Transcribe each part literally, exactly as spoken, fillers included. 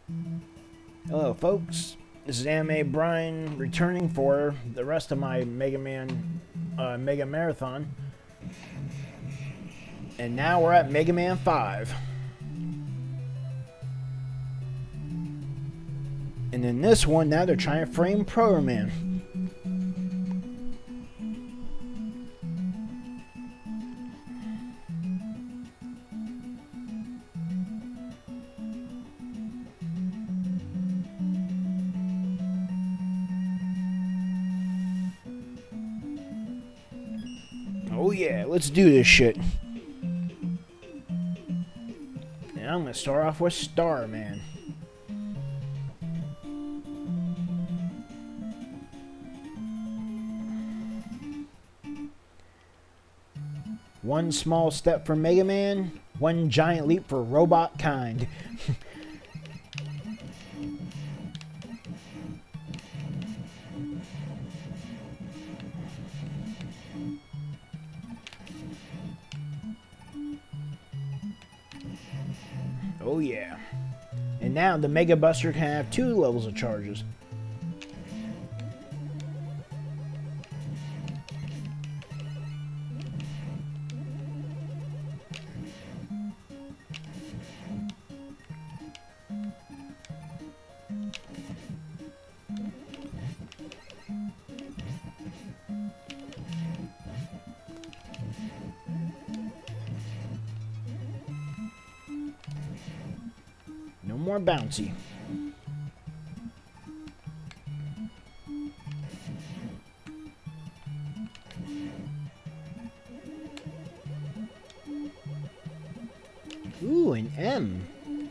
Hello folks, this is Anime Brian returning for the rest of my Mega Man uh, Mega Marathon. And now we're at Mega Man five. And in this one, now they're trying to frame Proto Man. Oh yeah, let's do this shit. And I'm gonna start off with Starman. One small step for Mega Man, one giant leap for robot kind. Oh yeah. And now the Mega Buster can have two levels of charges. No more bouncy. Ooh, an M.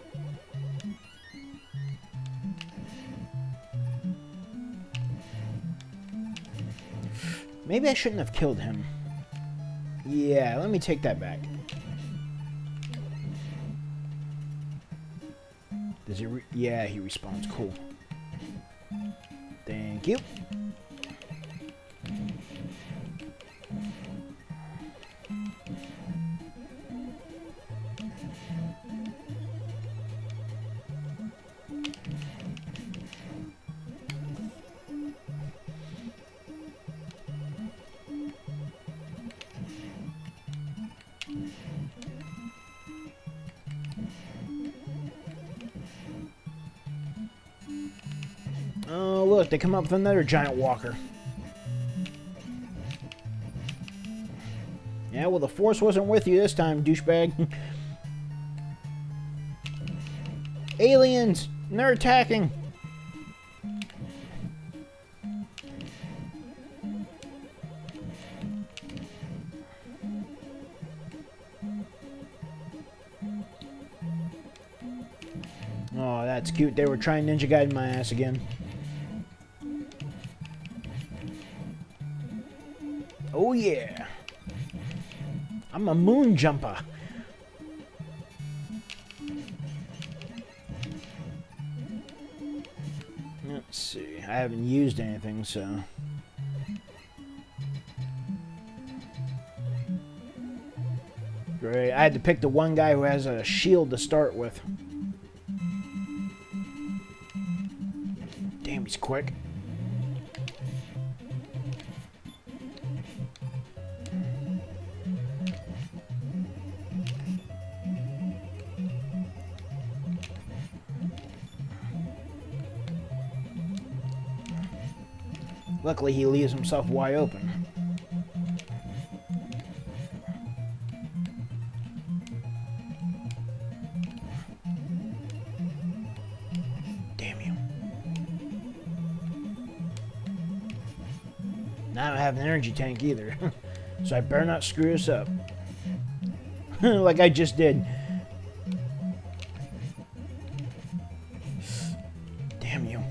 Maybe I shouldn't have killed him. Yeah, let me take that back. Does he re yeah, he responds. Cool. Thank you. Oh, look, they come up with another giant walker. Yeah, well, the force wasn't with you this time, douchebag. Aliens! And they're attacking! Oh, that's cute. They were trying Ninja Gaiden my ass again. Oh yeah. I'm a moon jumper. Let's see. I haven't used anything, so. Great. I had to pick the one guy who has a shield to start with. Damn, he's quick. Luckily, he leaves himself wide open. Damn you. Now I don't have an energy tank either. So I better not screw this up. Like I just did. Damn you.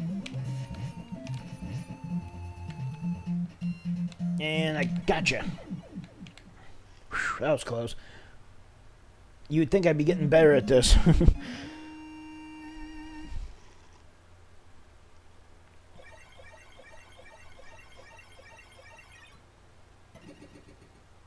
And I gotcha. Whew, that was close. You would think I'd be getting better at this.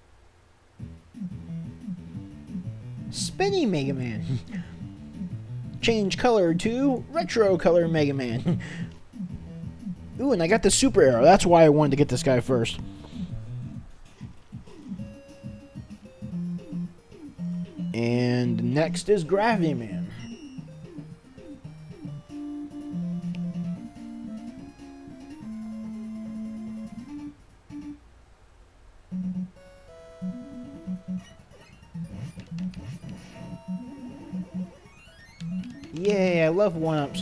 Spinny Mega Man. change color to retro color Mega Man. Ooh, and I got the super arrow. That's why I wanted to get this guy first. And next is Gravity Man. Yay, I love one-ups.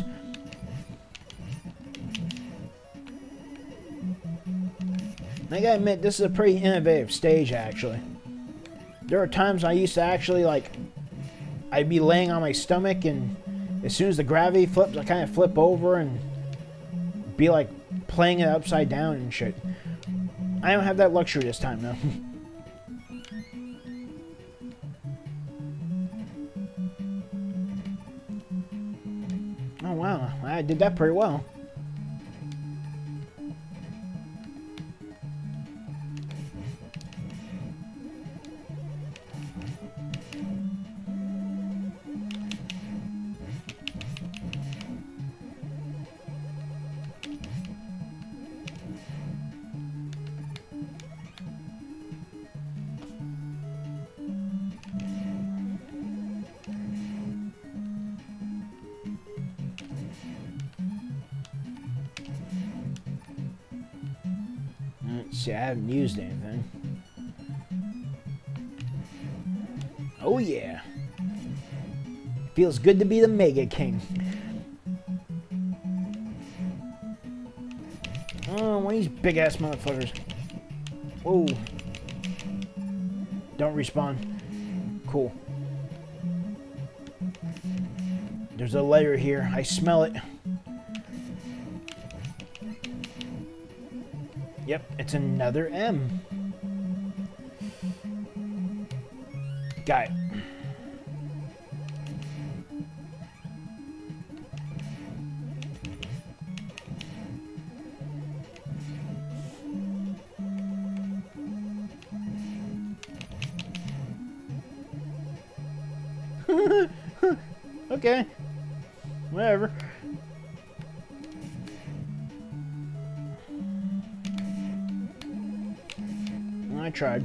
I gotta admit, this is a pretty innovative stage, actually. There are times I used to actually, like, I'd be laying on my stomach, and as soon as the gravity flips, I kind of flip over and be, like, playing it upside down and shit. I don't have that luxury this time, though. Oh, wow. I did that pretty well. Let's see, I haven't used anything. Oh yeah. Feels good to be the Mega King. Oh, one of these big ass motherfuckers. Whoa. Don't respawn. Cool. There's a layer here. I smell it. Yep, it's another M. Got it. Okay. Whatever. I tried.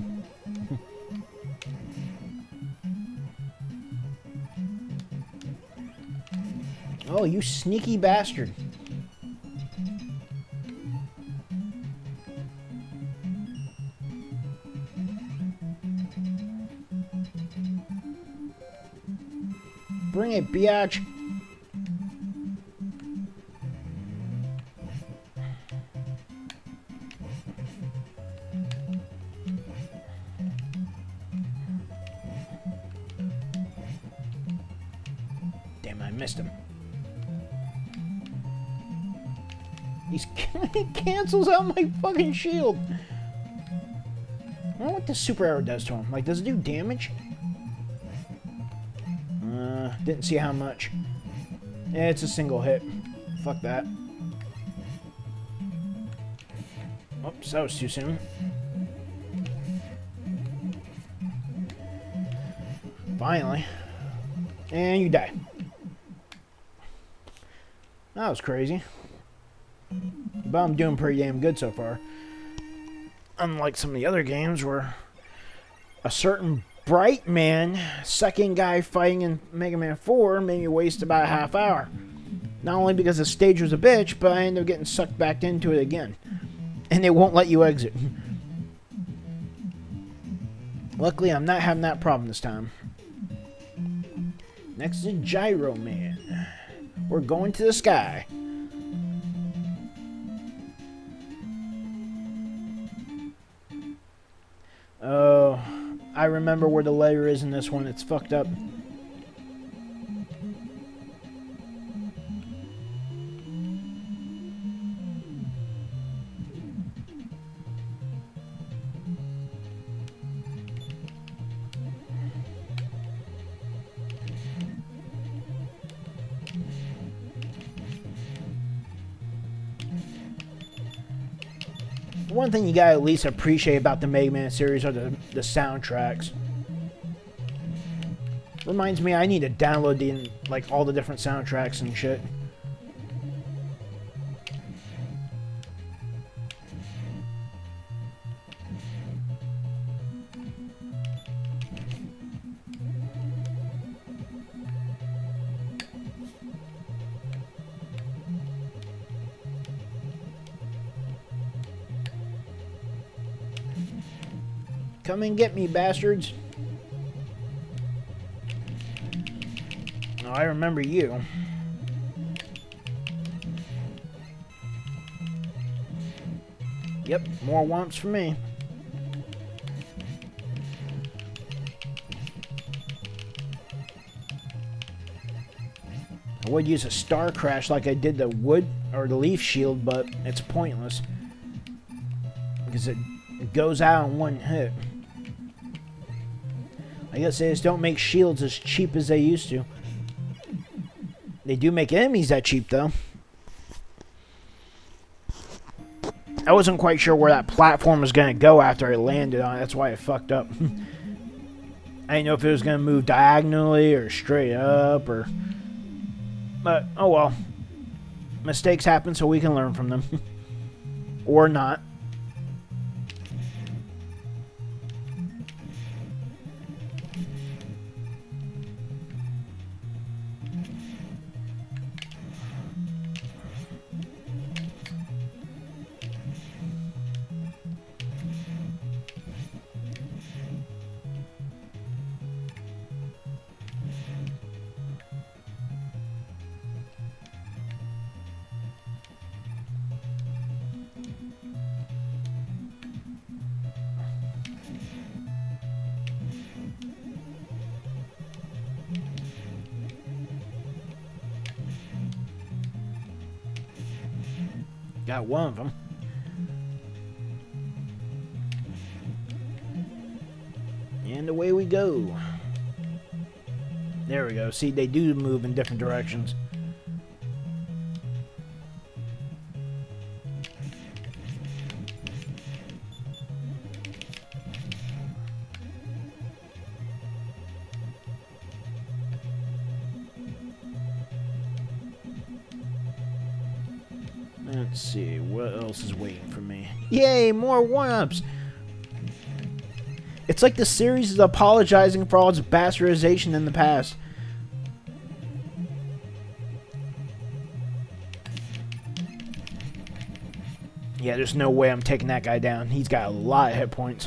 Oh, you sneaky bastard. Bring it, biatch. Damn, I missed him. He's he cancels out my fucking shield. I wonder what the super arrow does to him. Like, does it do damage? Uh, didn't see how much. Yeah, it's a single hit. Fuck that. Oops, that was too soon. Finally. And you die. That was crazy. But I'm doing pretty damn good so far. Unlike some of the other games where a certain Bright Man, second guy fighting in Mega Man four, made me waste about a half hour. Not only because the stage was a bitch, but I ended up getting sucked back into it again. And they won't let you exit. Luckily, I'm not having that problem this time. Next is Gyro Man. We're going to the sky. Oh, I remember where the layer is in this one. It's fucked up. One thing you gotta at least appreciate about the Mega Man series are the, the soundtracks. Reminds me, I need to download the, like, all the different soundtracks and shit. Come and get me, bastards. Oh, I remember you. Yep, more wumps for me. I would use a star crash like I did the wood or the leaf shield, but it's pointless because it goes out in one hit. I guess they just don't make shields as cheap as they used to. They do make enemies that cheap, though. I wasn't quite sure where that platform was going to go after I landed on it. That's why I fucked up. I didn't know if it was going to move diagonally or straight up, or... But, oh well. Mistakes happen, so we can learn from them. Or not. Got one of them. And away we go. There we go. See, they do move in different directions. Let's see, what else is waiting for me? Yay, more one-ups! It's like the series is apologizing for all its bastardization in the past. Yeah, there's no way I'm taking that guy down. He's got a lot of hit points.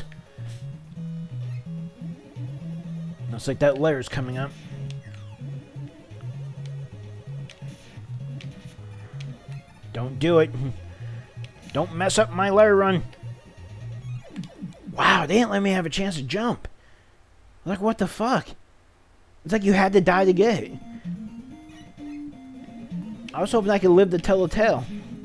Looks like that layer's coming up. Don't do it. Don't mess up my lair run. Wow, they didn't let me have a chance to jump. Like, what the fuck? It's like you had to die to get it. I was hoping I could live to tell a tale.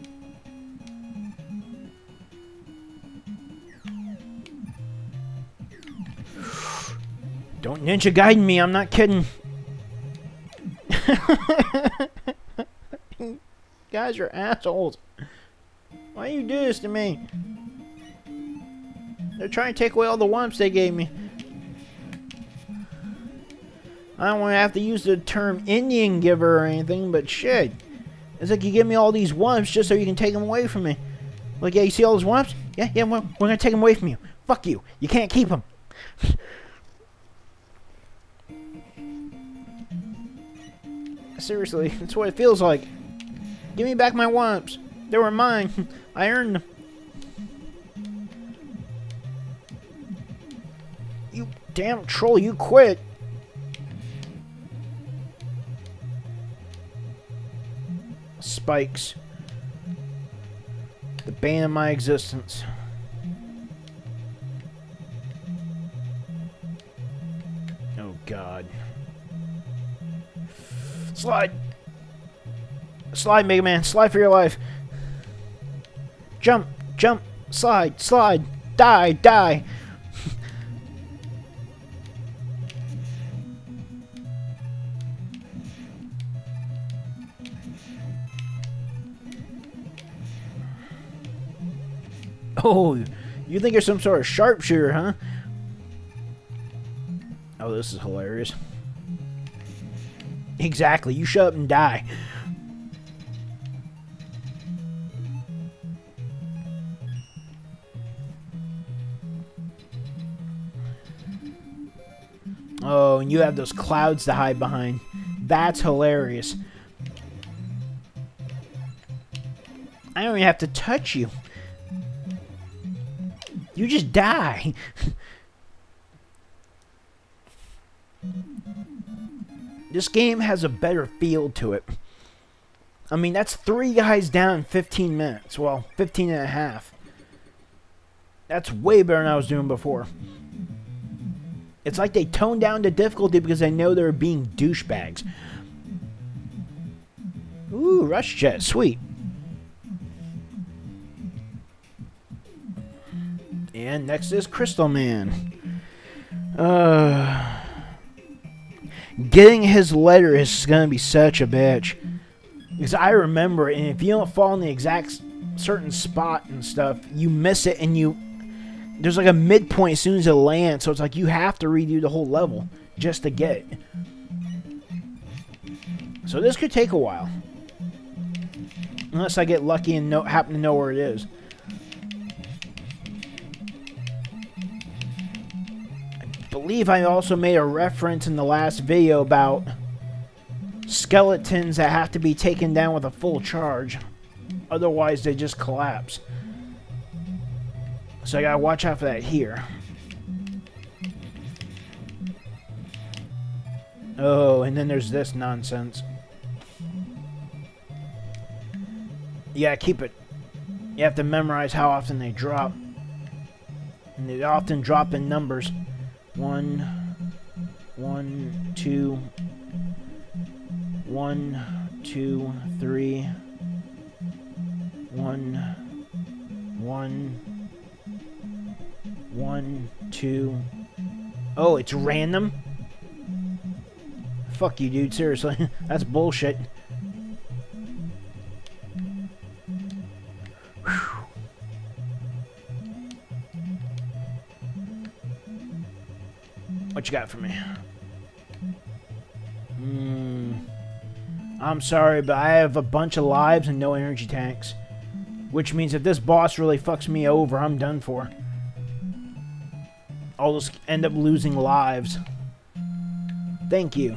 Don't Ninja Gaiden me, I'm not kidding. Guys are assholes. Why you do this to me? They're trying to take away all the wumps they gave me. I don't want to have to use the term Indian giver or anything, but shit. It's like you give me all these wumps just so you can take them away from me. Like, yeah, you see all those wumps? Yeah, yeah, we're, we're going to take them away from you. Fuck you. You can't keep them. Seriously, that's what it feels like. Give me back my wumps. They were mine. I earned them. You damn troll, you quit. Spikes. The bane of my existence. Oh God. Slide. Slide, Mega Man. Slide for your life. Jump. Jump. Slide. Slide. Die. Die. Oh, you think you're some sort of sharpshooter, huh? Oh, this is hilarious. Exactly. You shut up and die. Oh, and you have those clouds to hide behind. That's hilarious. I don't even have to touch you. You just die. This game has a better feel to it. I mean, that's three guys down in fifteen minutes. Well, fifteen and a half. That's way better than I was doing before. It's like they toned down the difficulty because they know they're being douchebags. Ooh, rush jet. Sweet. And next is Crystal Man. Uh... Getting his letter is going to be such a bitch. Because I remember it, and if you don't fall in the exact certain spot and stuff, you miss it, and you... There's like a midpoint as soon as it lands, so it's like you have to redo the whole level just to get it. So this could take a while. Unless I get lucky and know, happen to know where it is. I believe I also made a reference in the last video about skeletons that have to be taken down with a full charge. Otherwise, they just collapse. So I gotta watch out for that here. Oh, and then there's this nonsense. You gotta keep it. You have to memorize how often they drop. And they often drop in numbers. One, one, two, one, two, three, one, one, one, two. Oh, it's random? Fuck you, dude. Seriously. That's bullshit. What you got for me? Hmm. I'm sorry, but I have a bunch of lives and no energy tanks. Which means if this boss really fucks me over, I'm done for. I'll just end up losing lives. Thank you.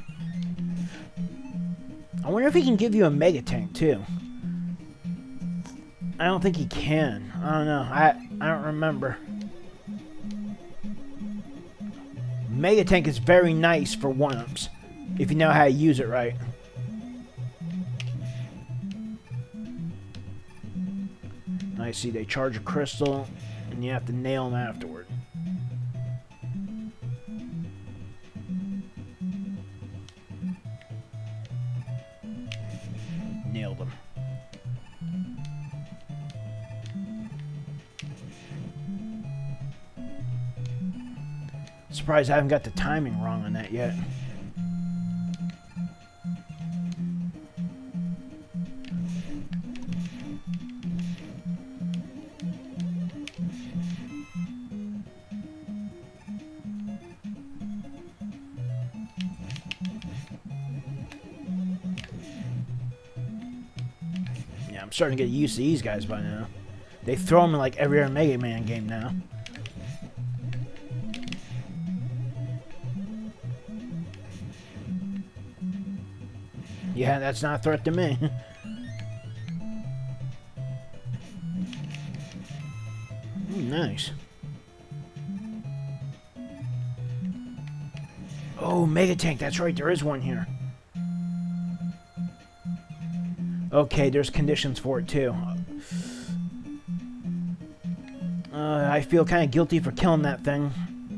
I wonder if he can give you a mega tank too. I don't think he can. I don't know. I I don't remember. Mega tank is very nice for one-ups if you know how to use it right. I see they charge a crystal and you have to nail them afterward. Nailed them. Surprised I haven't got the timing wrong on that yet. Yeah, I'm starting to get used to these guys by now. They throw them in like every other Mega Man game now. Yeah, that's not a threat to me. Ooh, nice. Oh, Mega Tank, that's right, there is one here. Okay, there's conditions for it too. Uh, I feel kind of guilty for killing that thing.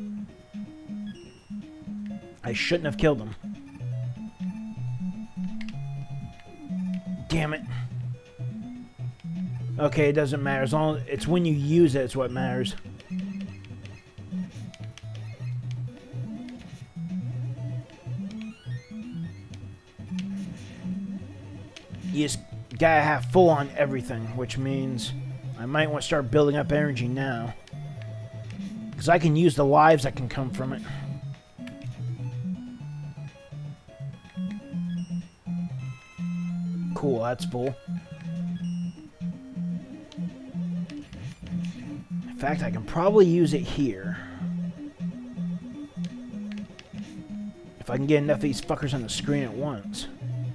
I shouldn't have killed him. Damn it. Okay, it doesn't matter. As long as it's when you use it, it's what matters. You just gotta have full on everything, which means I might want to start building up energy now. Because I can use the lives that can come from it. cool, that's full. In fact, I can probably use it here. If I can get enough of these fuckers on the screen at once.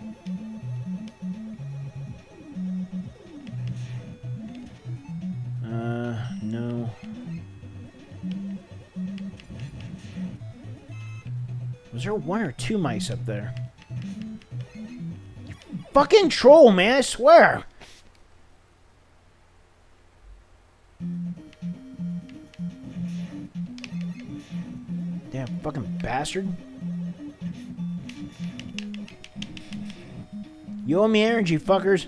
Uh, no. Was there one or two mice up there? Fucking troll, man, I swear. Damn fucking bastard. You owe me energy, fuckers.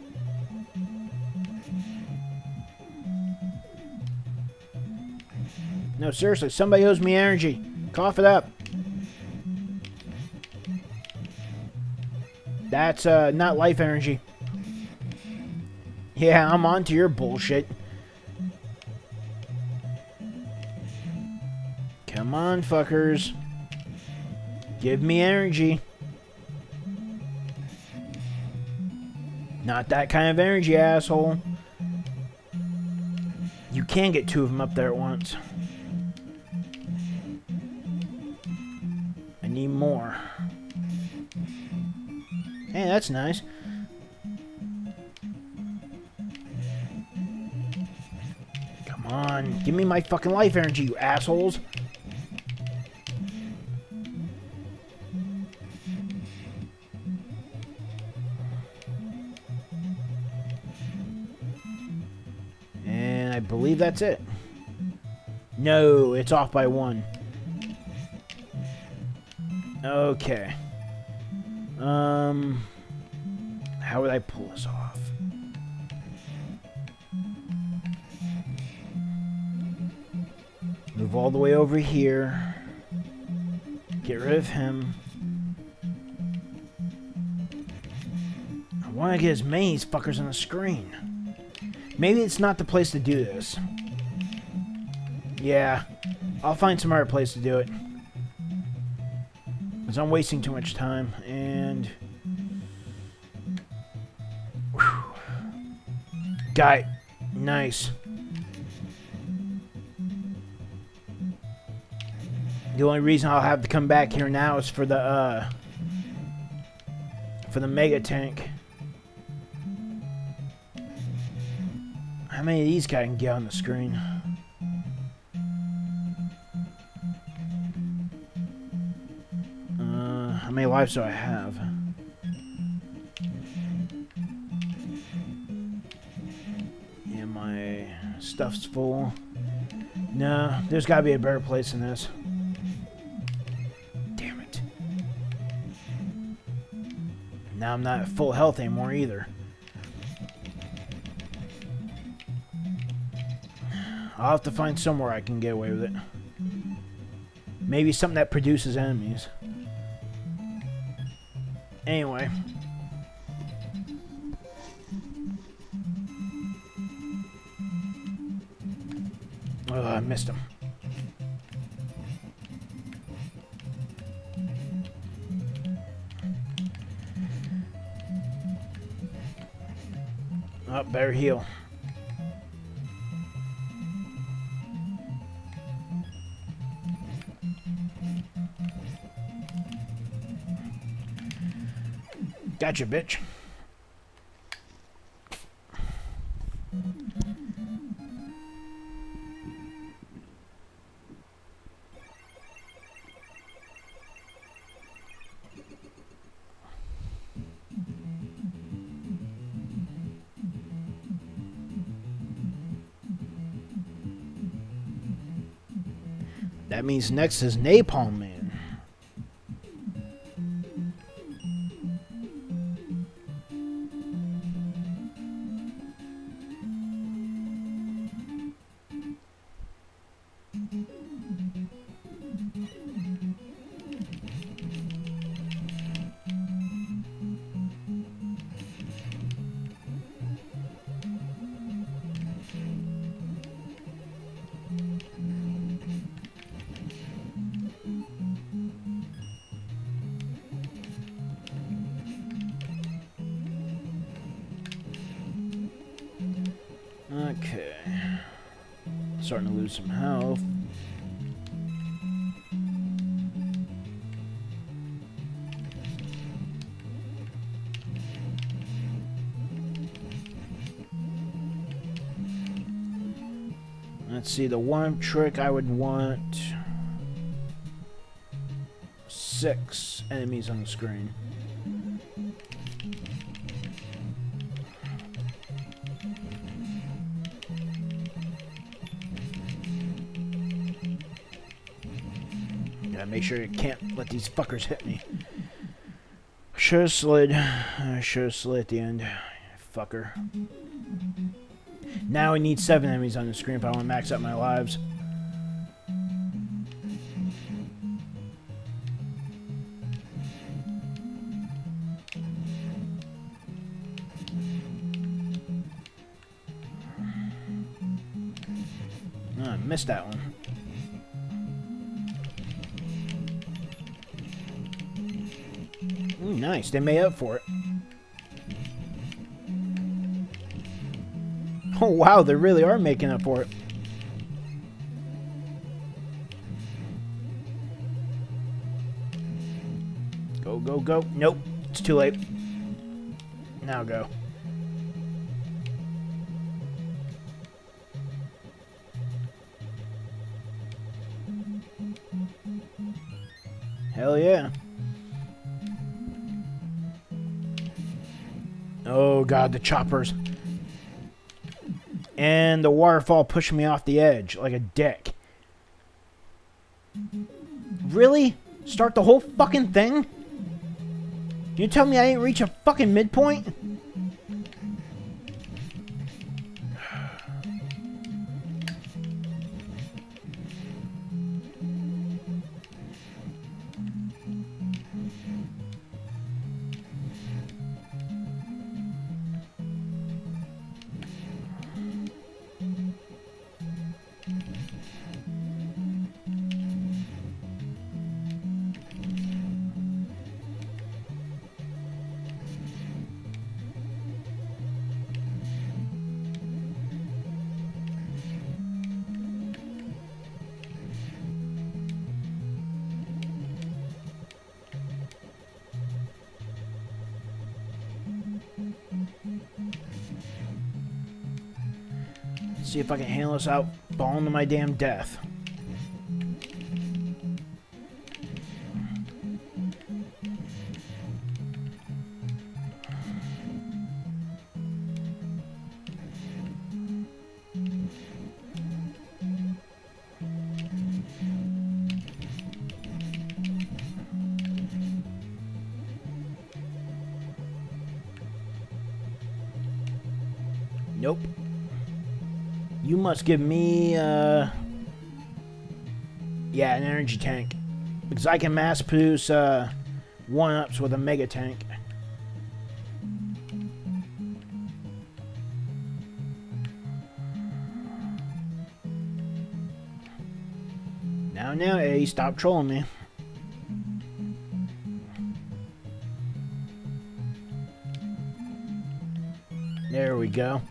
No, seriously, somebody owes me energy. Cough it up. That's, uh, not life energy. Yeah, I'm on to your bullshit. Come on, fuckers. Give me energy. Not that kind of energy, asshole. You can get two of them up there at once. I need more. Hey, that's nice. Come on, give me my fucking life energy, you assholes. And I believe that's it. No, it's off by one. Okay. Um, how would I pull this off? Move all the way over here. Get rid of him. I want to get as many of these fuckers on the screen. Maybe it's not the place to do this. Yeah, I'll find some other place to do it. Because I'm wasting too much time, and... Whew. Guy. Nice. The only reason I'll have to come back here now is for the, uh... for the mega tank. How many of these guys can get on the screen? How many lives do I have? Yeah, my stuff's full. No, there's gotta be a better place than this. Damn it. Now I'm not at full health anymore either. I'll have to find somewhere I can get away with it. Maybe something that produces enemies. Anyway. Oh, I missed him. Oh, better heal. Gotcha, bitch. That means next is Napalm Man. Okay. Starting to lose some health. Let's see, the one trick I would want six enemies on the screen. Gotta make sure you can't let these fuckers hit me. Should have slid. I should have slid at the end. Fucker. Now I need seven enemies on the screen if I want to max out my lives. Oh, I missed that one. Ooh, nice. They made up for it. Oh, wow. They really are making up for it. Go, go, go. Nope. It's too late. Now go. Hell yeah. Oh god, the choppers. And the waterfall pushing me off the edge like a dick. Really? Start the whole fucking thing? You tell me I ain't reach a fucking midpoint? See if I can handle this out, falling to my damn death. Nope. You must give me, uh... yeah, an energy tank. Because I can mass produce, uh, one-ups with a mega tank. Now, now, A, stop trolling me. There we go.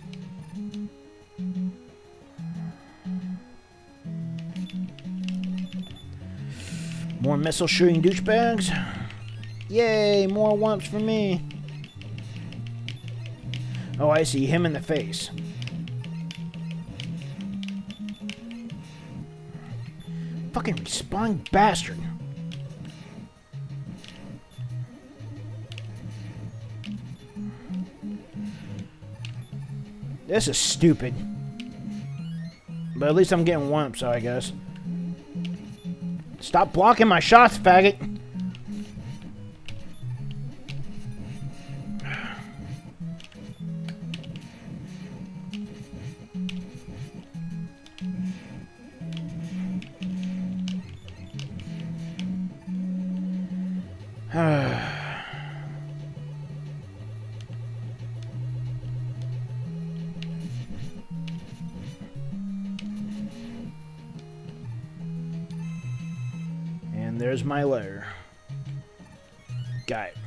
More missile shooting douchebags. Yay, more wumps for me. Oh, I see him in the face. Fucking respawn bastard. This is stupid. But at least I'm getting one up, so I guess. Stop blocking my shots, faggot! And there's my lair. Got it.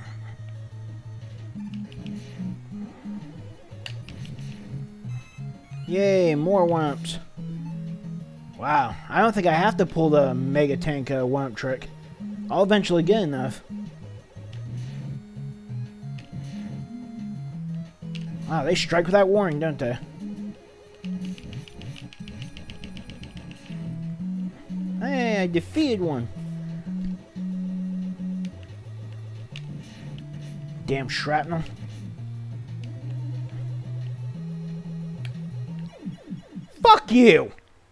Yay, more one-ups. Wow, I don't think I have to pull the Mega Tank uh, one-up trick. I'll eventually get enough. Wow, they strike without warning, don't they? Hey, I defeated one. Damn shrapnel. Fuck you!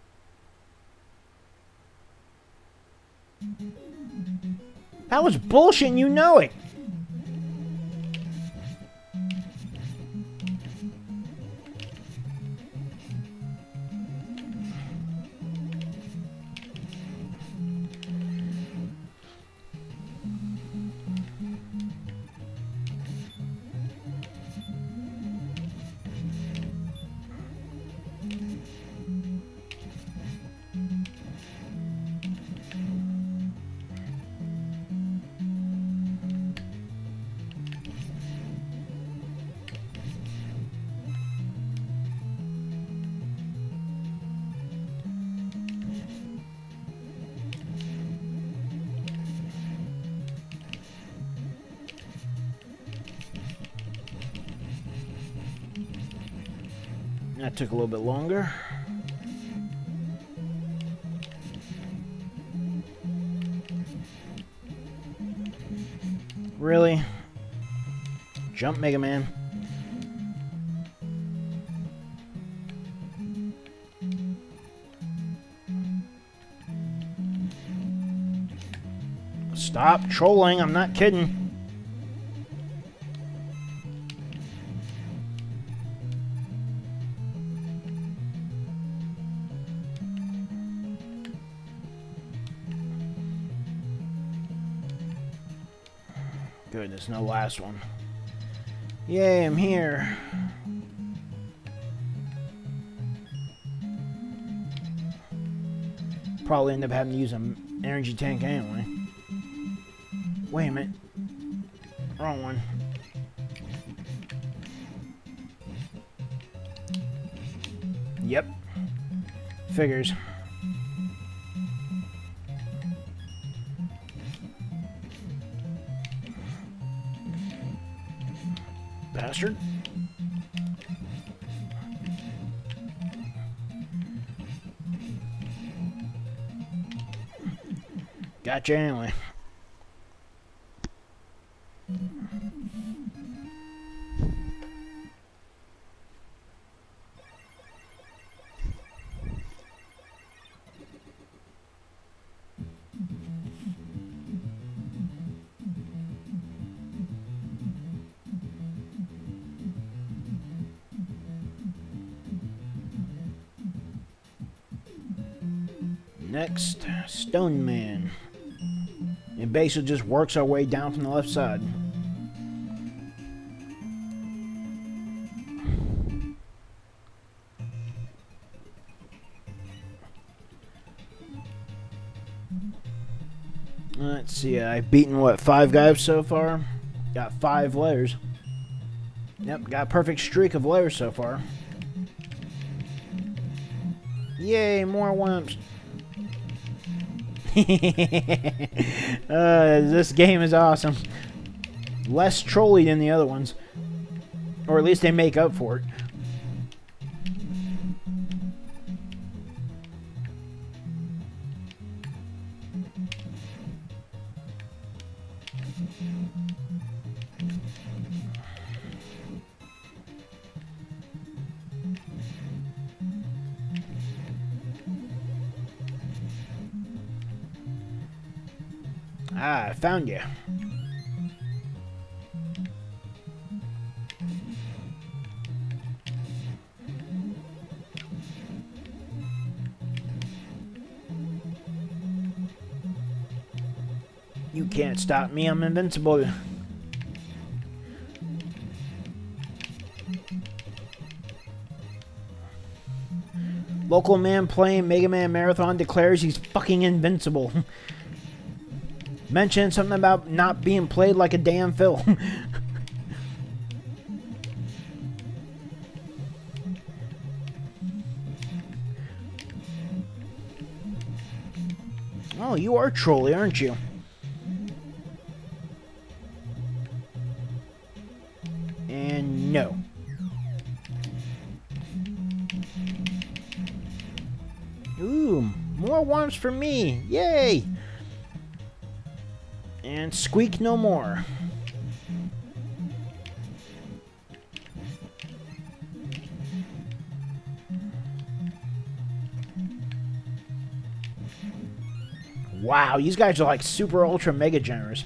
That was bullshit and you know it. That took a little bit longer. Really? Jump, Mega Man. Stop trolling, I'm not kidding. Good, there's no last one. Yay, I'm here. Probably end up having to use an energy tank anyway. Wait a minute. Wrong one. Yep. Figures. Bastard. Gotcha anyway. Next, Stone Man. It basically just works our way down from the left side. Let's see, I've beaten what, five guys so far? Got five layers. Yep, got a perfect streak of layers so far. Yay, more wimps. uh, this game is awesome. Less trolly than the other ones. Or at least they make up for it. Ah, I found you. You can't stop me, I'm invincible. Local man playing Mega Man Marathon declares he's fucking invincible. Mentioned something about not being played like a damn film. Oh, you are trolly, aren't you? And no. Ooh, more worms for me. Yay! And squeak no more. Wow, these guys are like super ultra mega generous.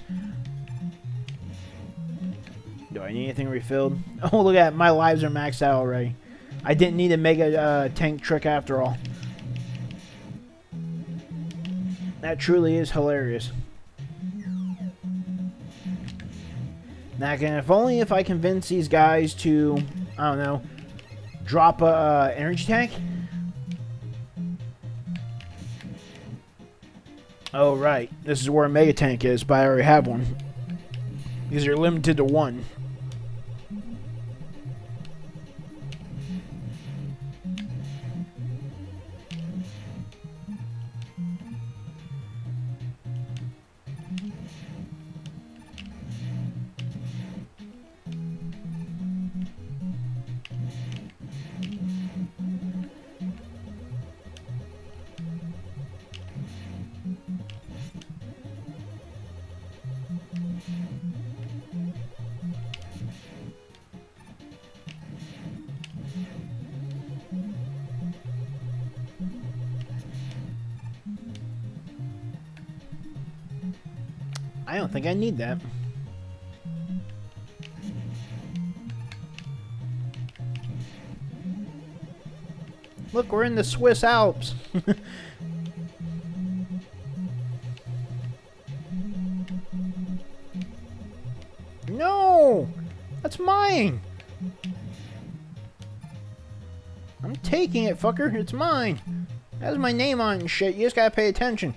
Do I need anything refilled? Oh, look at that. My lives are maxed out already. I didn't need a mega uh, tank trick after all. That truly is hilarious. Now, again, if only if I convince these guys to, I don't know, drop a uh, energy tank. Oh, right. This is where a mega tank is, but I already have one. Because you're limited to one. I don't think I need that. Look, we're in the Swiss Alps. No! That's mine! I'm taking it, fucker. It's mine. It has my name on it and shit. You just gotta pay attention.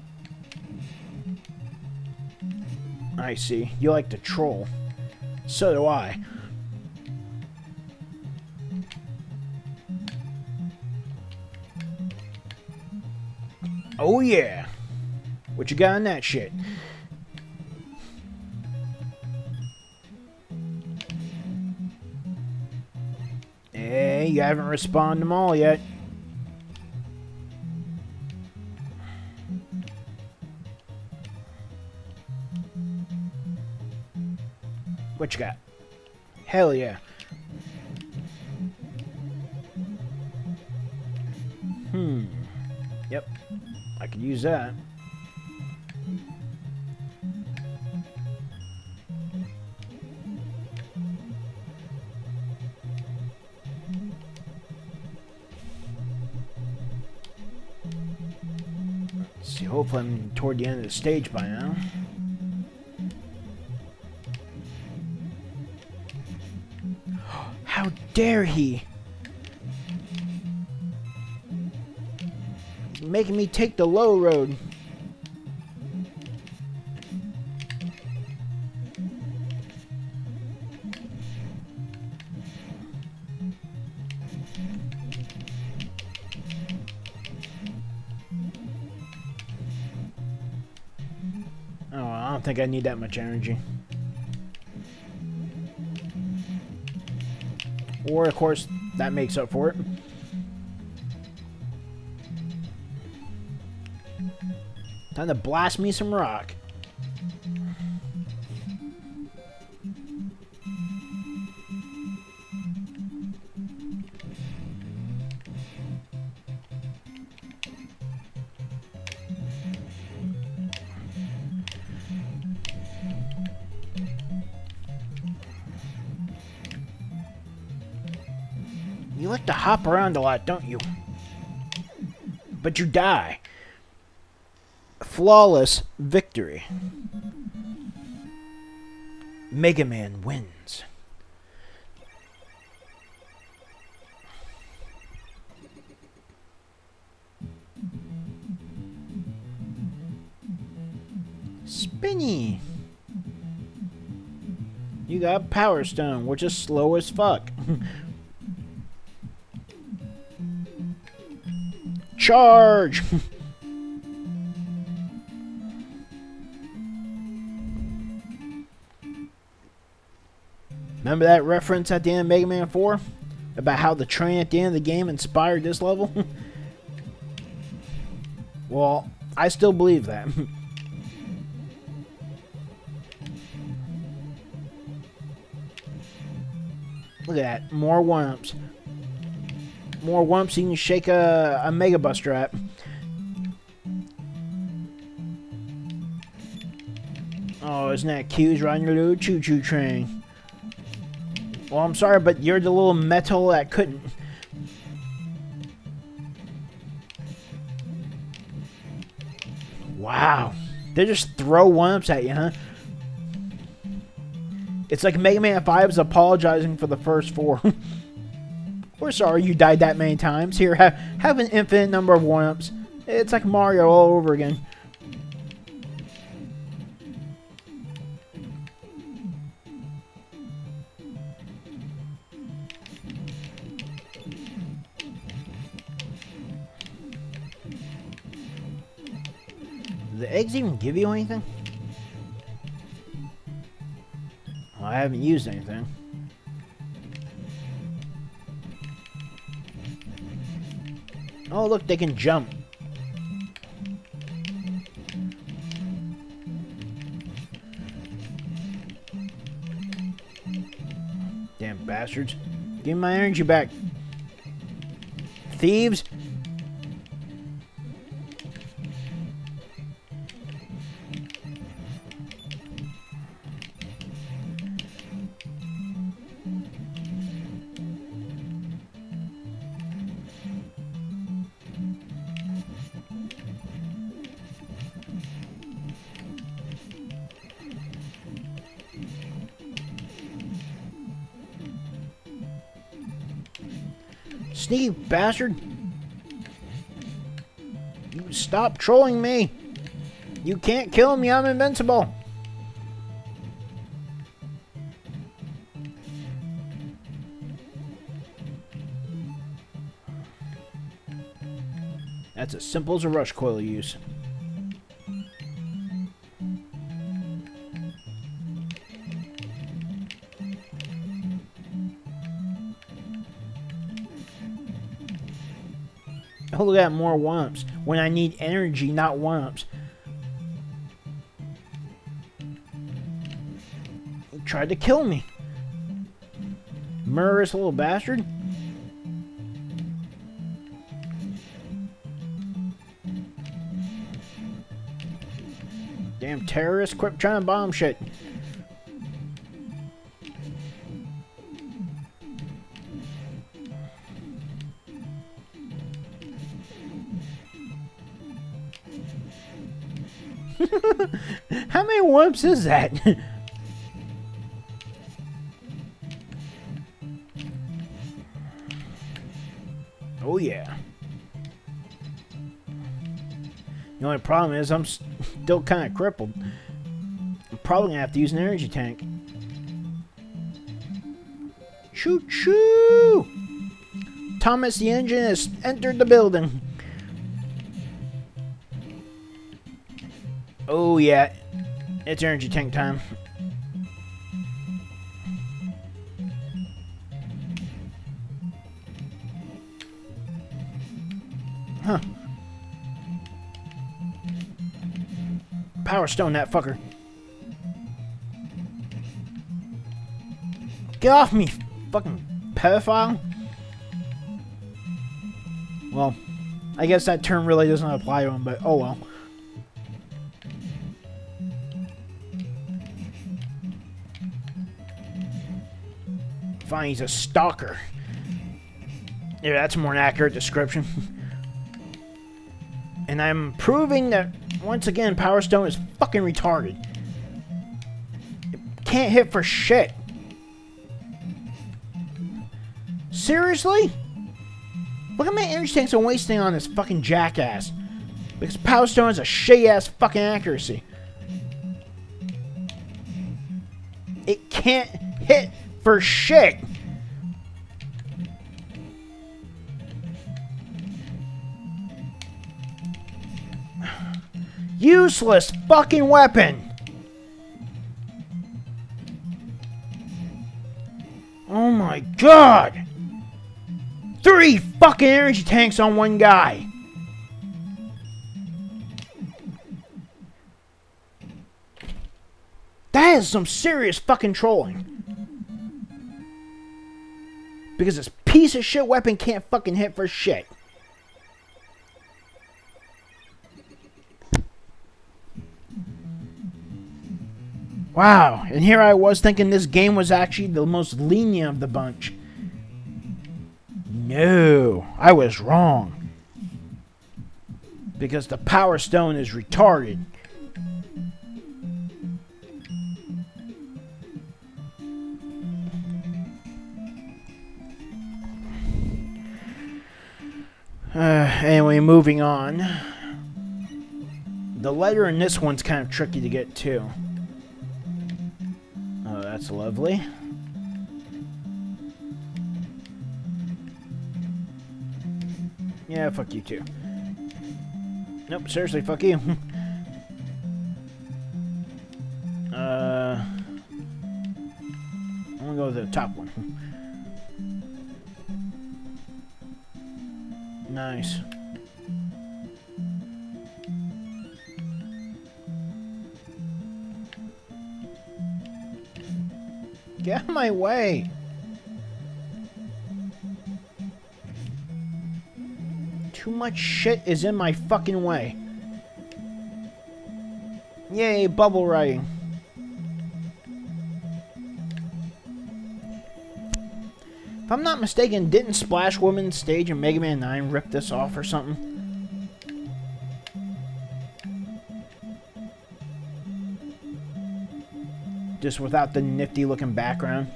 I see. You like to troll. So do I. Oh yeah. What you got on that shit? Hey, you haven't responded them all yet. What you got? Hell yeah. Hmm. Yep. I could use that. Let's see, hopefully I'm toward the end of the stage by now. How dare he? He's making me take the low road. Oh, I don't think I need that much energy. Or, of course, that makes up for it. Time to blast me some rock. You like to hop around a lot, don't you? But you die. Flawless victory. Mega Man wins. Spinny. You got Power Stone, which is slow as fuck. Charge! Remember that reference at the end of Mega Man four? About how the train at the end of the game inspired this level? Well, I still believe that. Look at that. More one-ups. More one-ups you can shake a, a Mega Buster at. Oh, isn't that cute riding your little choo-choo train? Well, I'm sorry, but you're the little metal that couldn't. Wow. They just throw one-ups at you, huh? It's like Mega Man five is apologizing for the first four. We're sorry you died that many times. Here, have, have an infinite number of one-ups. It's like Mario all over again. Do the eggs even give you anything? Well, I haven't used anything. Oh, look, they can jump. Damn bastards. Give me my energy back. Thieves. Sneaky bastard! You stop trolling me! You can't kill me, I'm invincible! That's as simple as a rush coil use. Oh, look at more one-ups. When I need energy, not one-ups. He tried to kill me. Murderous little bastard. Damn terrorist, quit trying to bomb shit. How many whoops is that? Oh yeah. The only problem is I'm still kind of crippled. I'm probably gonna have to use an energy tank. Choo choo! Thomas the Engine has entered the building. Oh yeah, it's energy tank time. Huh. Power Stone that fucker. Get off me, fucking pedophile. Well, I guess that term really doesn't apply to him, but oh well. Fine, he's a stalker. Yeah, that's a more accurate description. And I'm proving that, once again, Power Stone is fucking retarded. It can't hit for shit. Seriously? Look how many energy tanks I'm wasting on this fucking jackass. Because Power Stone has a shitty-ass fucking accuracy. It can't hit for shit. Useless fucking weapon. Oh my god! Three fucking energy tanks on one guy! That is some serious fucking trolling. Because this piece of shit weapon can't fucking hit for shit. Wow, and here I was thinking this game was actually the most lenient of the bunch. No, I was wrong. Because the Power Stone is retarded. Uh, anyway, moving on. The letter in this one's kind of tricky to get too. Oh, that's lovely. Yeah, fuck you too. Nope, seriously, fuck you. uh, I'm gonna go with the top one. Nice. Get out of my way. Too much shit is in my fucking way. Yay, bubble riding. If I'm not mistaken, didn't Splash Woman stage in Mega Man nine rip this off or something? Just without the nifty looking background.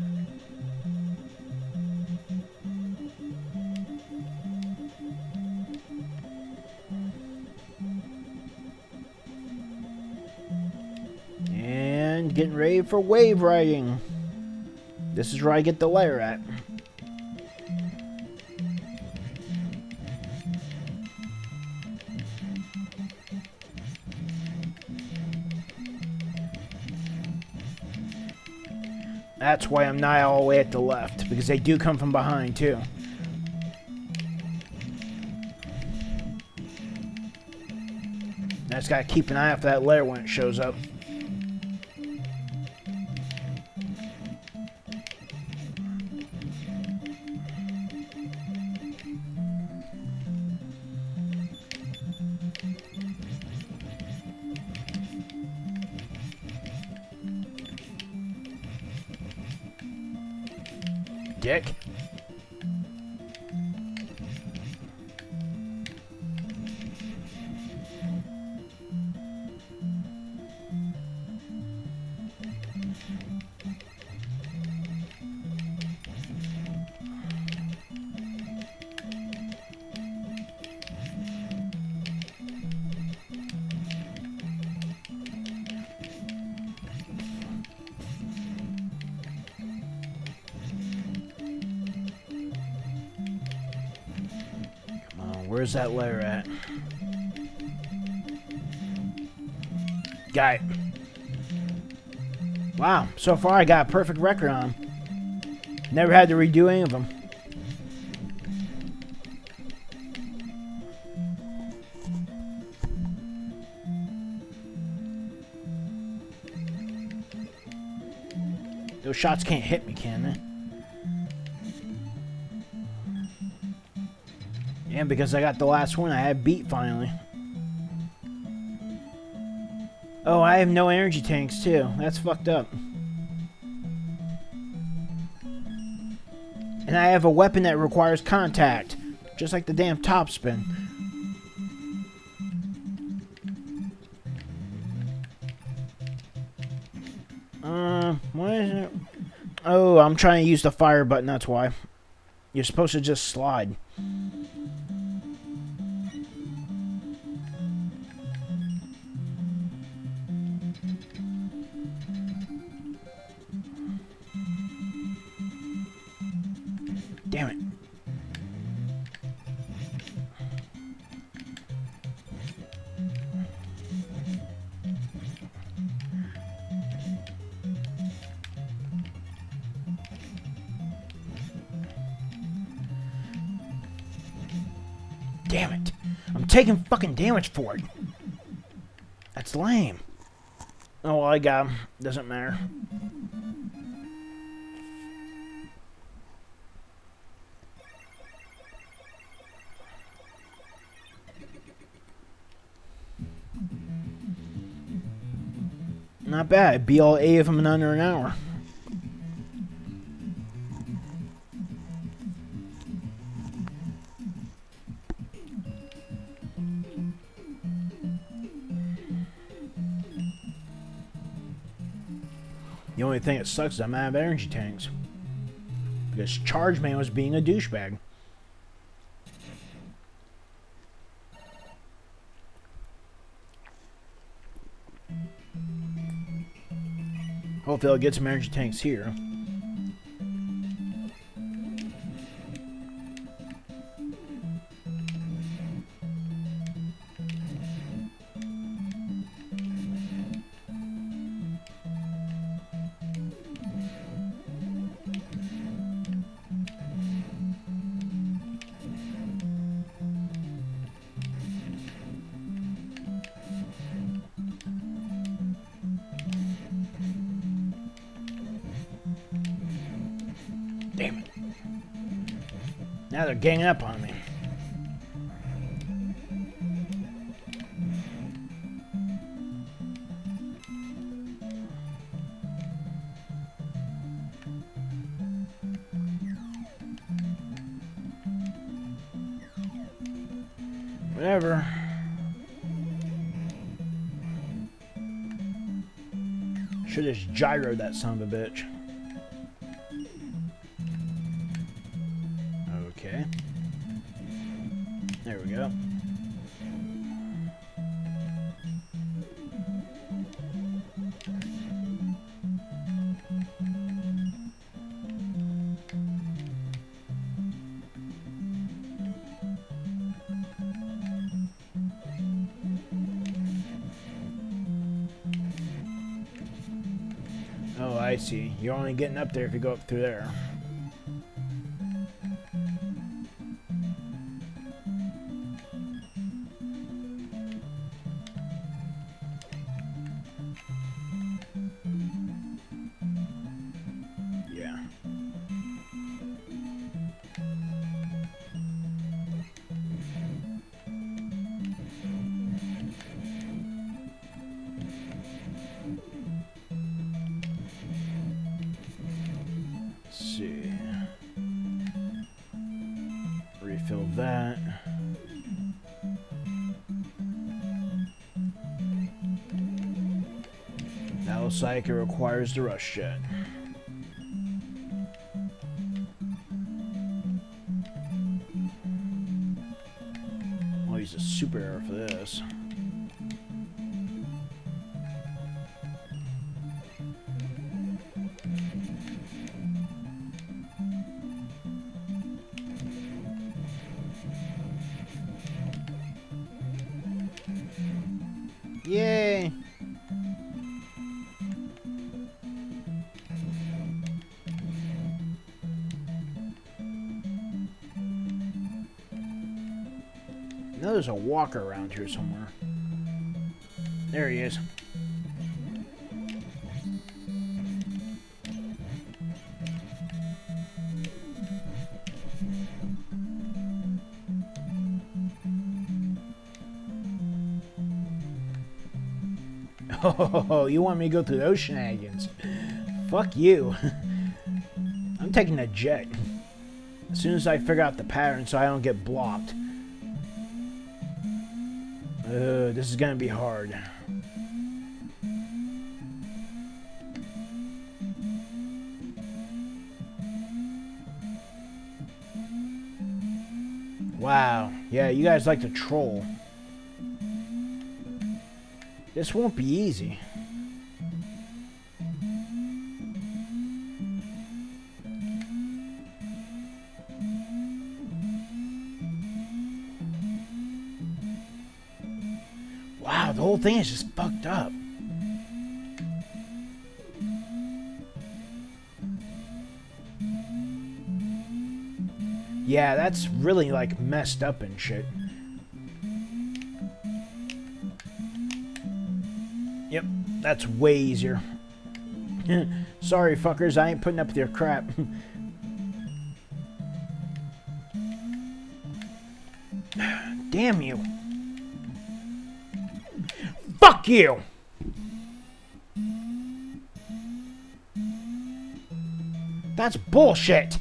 And getting ready for wave riding. This is where I get the layer at. That's why I'm not all the way at the left, because they do come from behind too. I just gotta keep an eye out for that layer when it shows up. Dick. Where's that layer at? Got it. Wow, so far I got a perfect record on them. Never had to redo any of them. Those shots can't hit me, can they? And because I got the last one, I had beat finally. Oh, I have no energy tanks too. That's fucked up. And I have a weapon that requires contact. Just like the damn top spin. Uh, what is it? Oh, I'm trying to use the fire button, that's why. You're supposed to just slide. Damn it. Damn it. I'm taking fucking damage for it. That's lame. Oh, well, I got him. Doesn't matter. Not bad. Be all eight of them in under an hour. The only thing that sucks is I'm out of energy tanks. Because Charge Man was being a douchebag. Hopefully I'll get some energy tanks here. Damn it. Now they're ganging up on me. Whatever. Should have just gyroed that son of a bitch. Okay. There we go. Oh, I see. You're only getting up there if you go up through there. Yeah. See. Refill that. That looks like it requires the rush jet. I'll use a super arrow for this. Yay! I know there's a walker around here somewhere. There he is. Oh, you want me to go through those shenanigans? Fuck you. I'm taking a jet. As soon as I figure out the pattern so I don't get blocked. Uh, this is gonna be hard. Wow. Yeah, you guys like to troll. This won't be easy. Wow, the whole thing is just fucked up. Yeah, that's really like messed up and shit. That's way easier. Sorry, fuckers, I ain't putting up with your crap. Damn you. Fuck you! That's bullshit!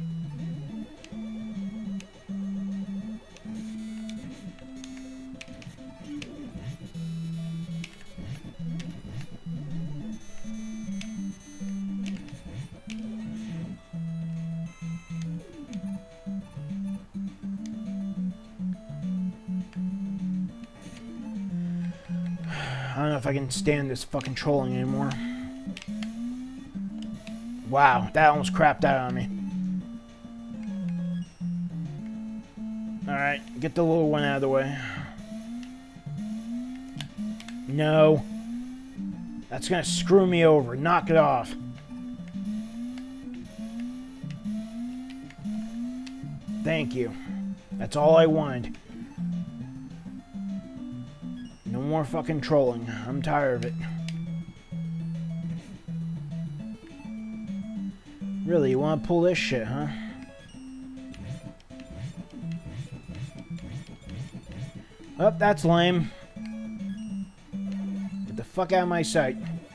I don't know if I can stand this fucking trolling anymore. Wow, that almost crapped out on me. Alright, get the little one out of the way. No. That's gonna screw me over. Knock it off. Thank you. That's all I wanted. No more fucking trolling. I'm tired of it. Really, you want to pull this shit, huh? Oh, that's lame. Get the fuck out of my sight.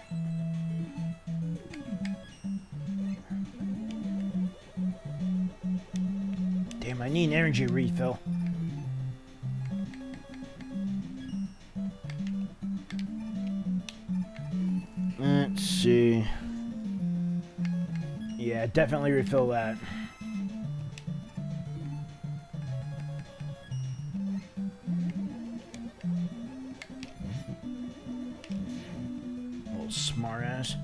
Damn, I need an energy refill. Let's see. Yeah, definitely refill that. Little smart ass.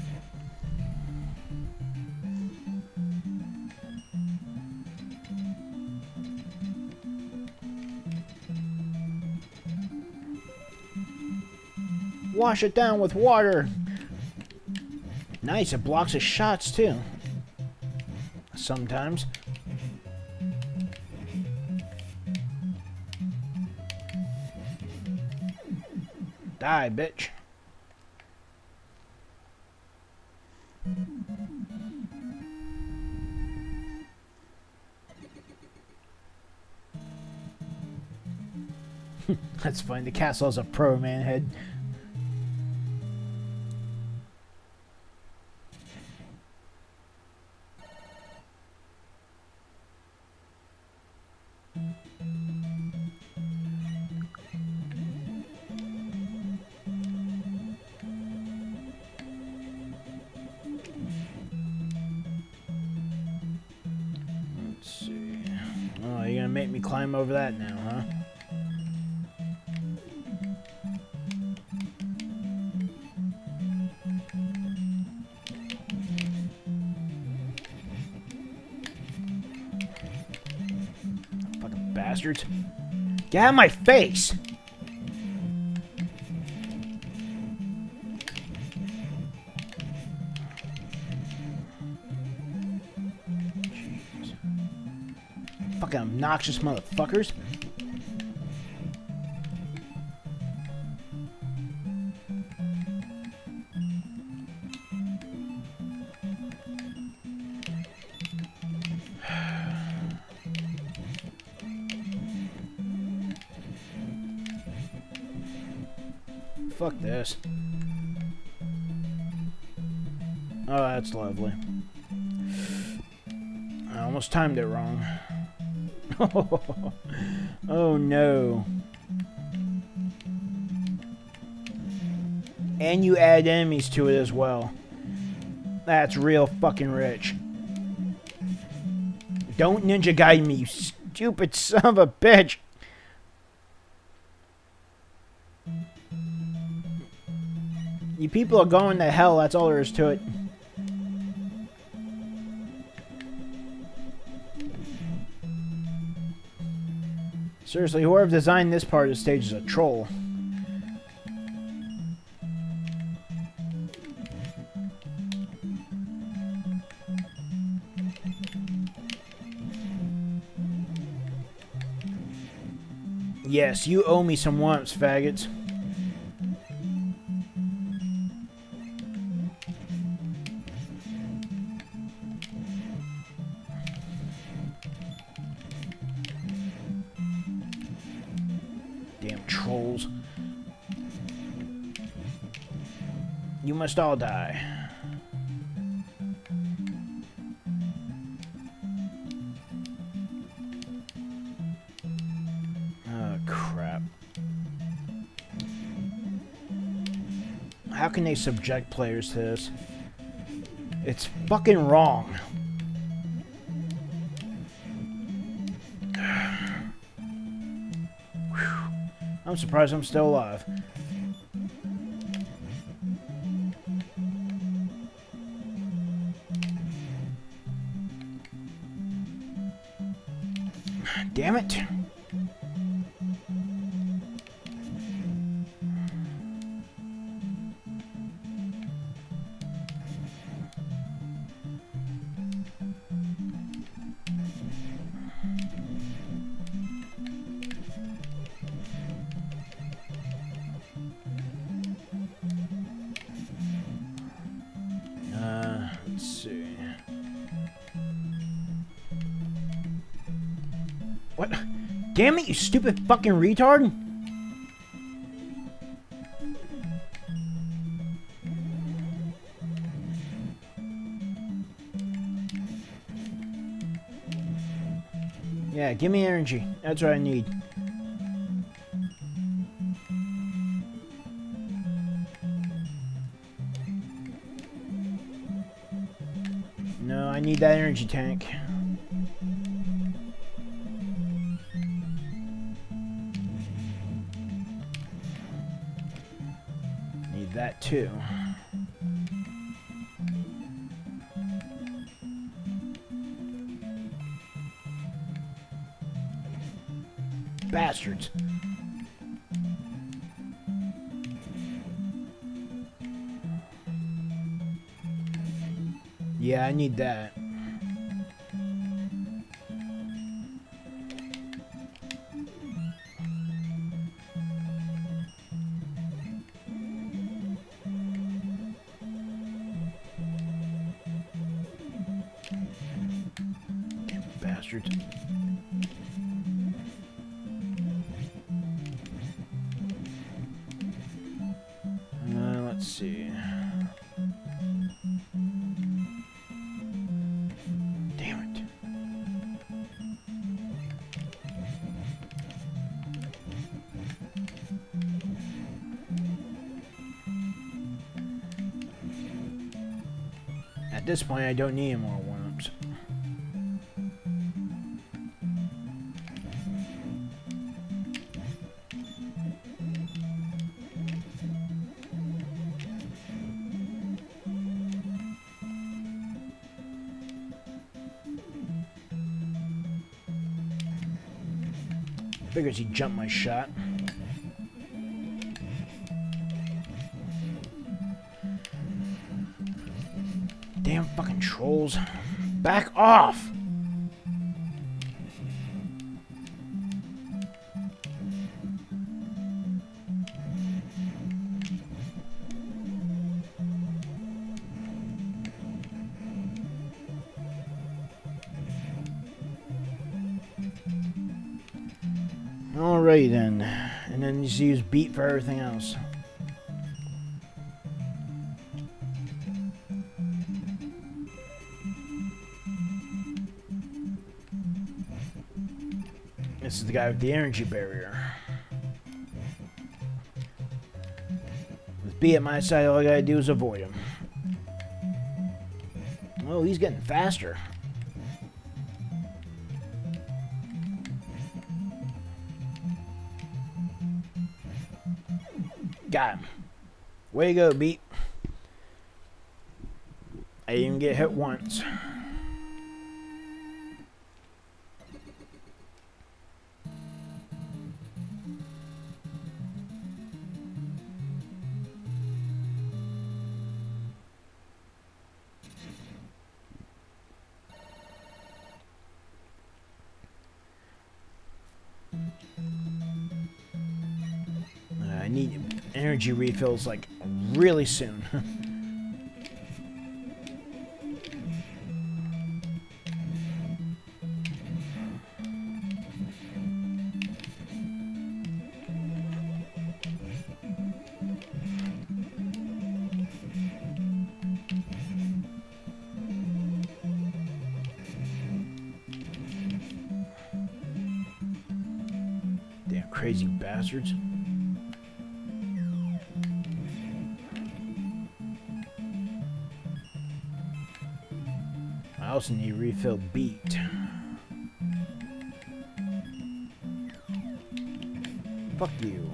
Wash it down with water. Nice, it blocks his shots too. Sometimes. Die, bitch. That's fine. The castle has a pro man head. Make me climb over that now, huh? Fucking bastards. Get out of my face! Fucking obnoxious motherfuckers. Fuck this. Oh, that's lovely. I almost timed it wrong. Oh no. And you add enemies to it as well. That's real fucking rich. Don't ninja guide me, you stupid son of a bitch. You people are going to hell, that's all there is to it. Seriously, whoever designed this part of the stage is a troll. Yes, you owe me some wumps, faggots. trolls. You must all die. Oh, crap. How can they subject players to this? It's fucking wrong. I'm surprised I'm still alive. Damn it. Uh, let's see. What? Damn it, you stupid fucking retard! Yeah, give me energy. That's what I need. No, I need that energy tank. Need that too. Bastards. Yeah, I need that. Damn bastards. Uh, let's see. At this point, I don't need any more worms. Figures he jumped my shot. Damn fucking trolls. Back off! Alrighty then. And then just use beat for everything else. This is the guy with the energy barrier. With B at my side, all I gotta do is avoid him. Oh, he's getting faster. Got him. Way to go, Beat. I didn't even get hit once. I need energy refills like really soon. crazy bastards. I also need to refill beet. Fuck you.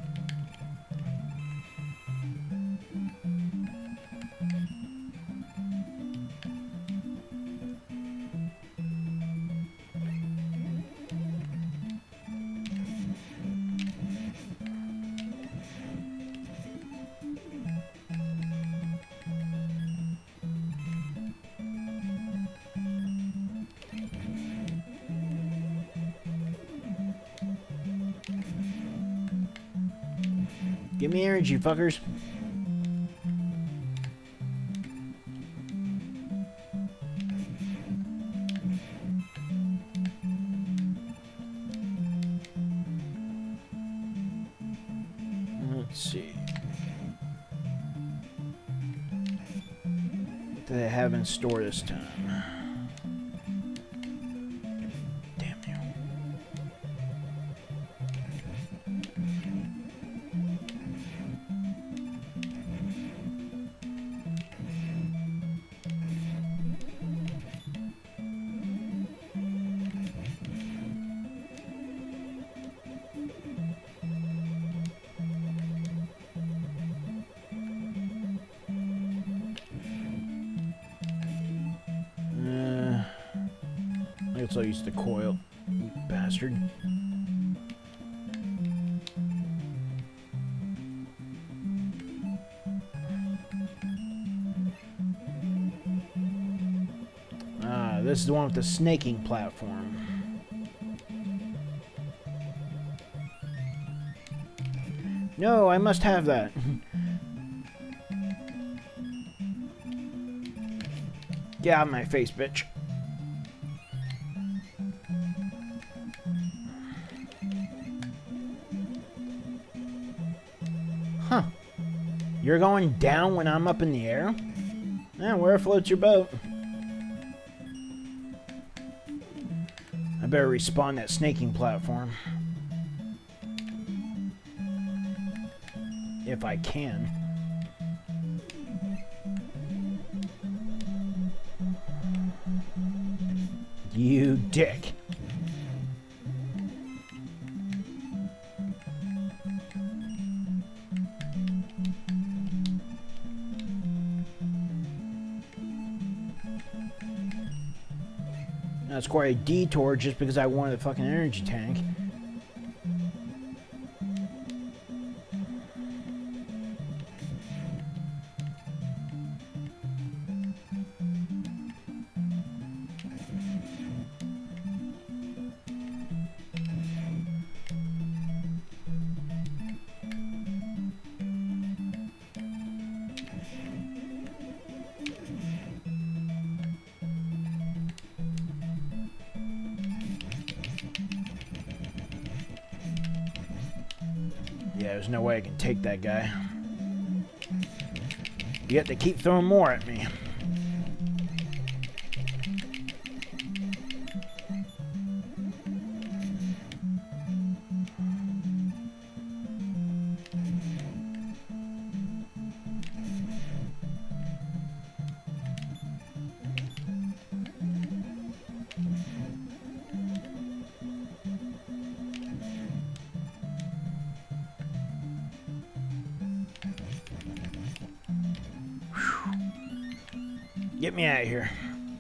Give me energy, fuckers. Let's see. What do they have in store this time? Damn you. I guess I'll use the coil, you bastard. Ah, this is the one with the snaking platform. No, I must have that. Get out of my face, bitch. Huh. You're going down when I'm up in the air? Eh, where floats your boat? I better respawn that snaking platform. If I can. You dick. That's quite a detour just because I wanted a fucking energy tank. Yeah, there's no way I can take that guy. You have to keep throwing more at me. Get me out of here.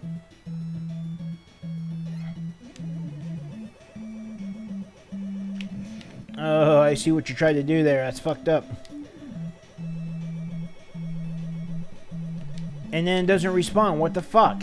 Oh, I see what you tried to do there. That's fucked up. And then it doesn't respawn. What the fuck?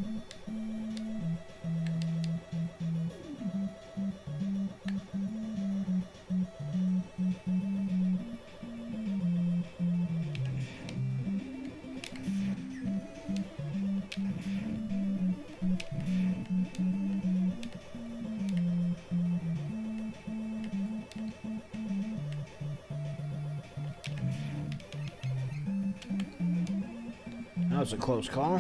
That was a close call.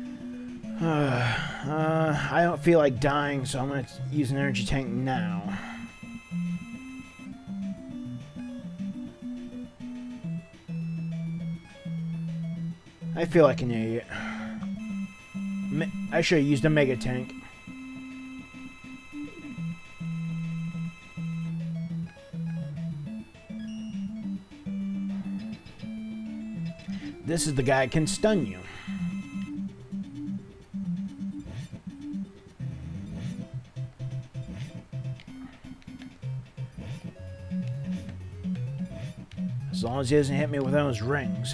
Uh, uh, I don't feel like dying, so I'm going to use an energy tank now. I feel like an idiot. I should have used a mega tank. This is the guy that can stun you. As long as he doesn't hit me with those rings.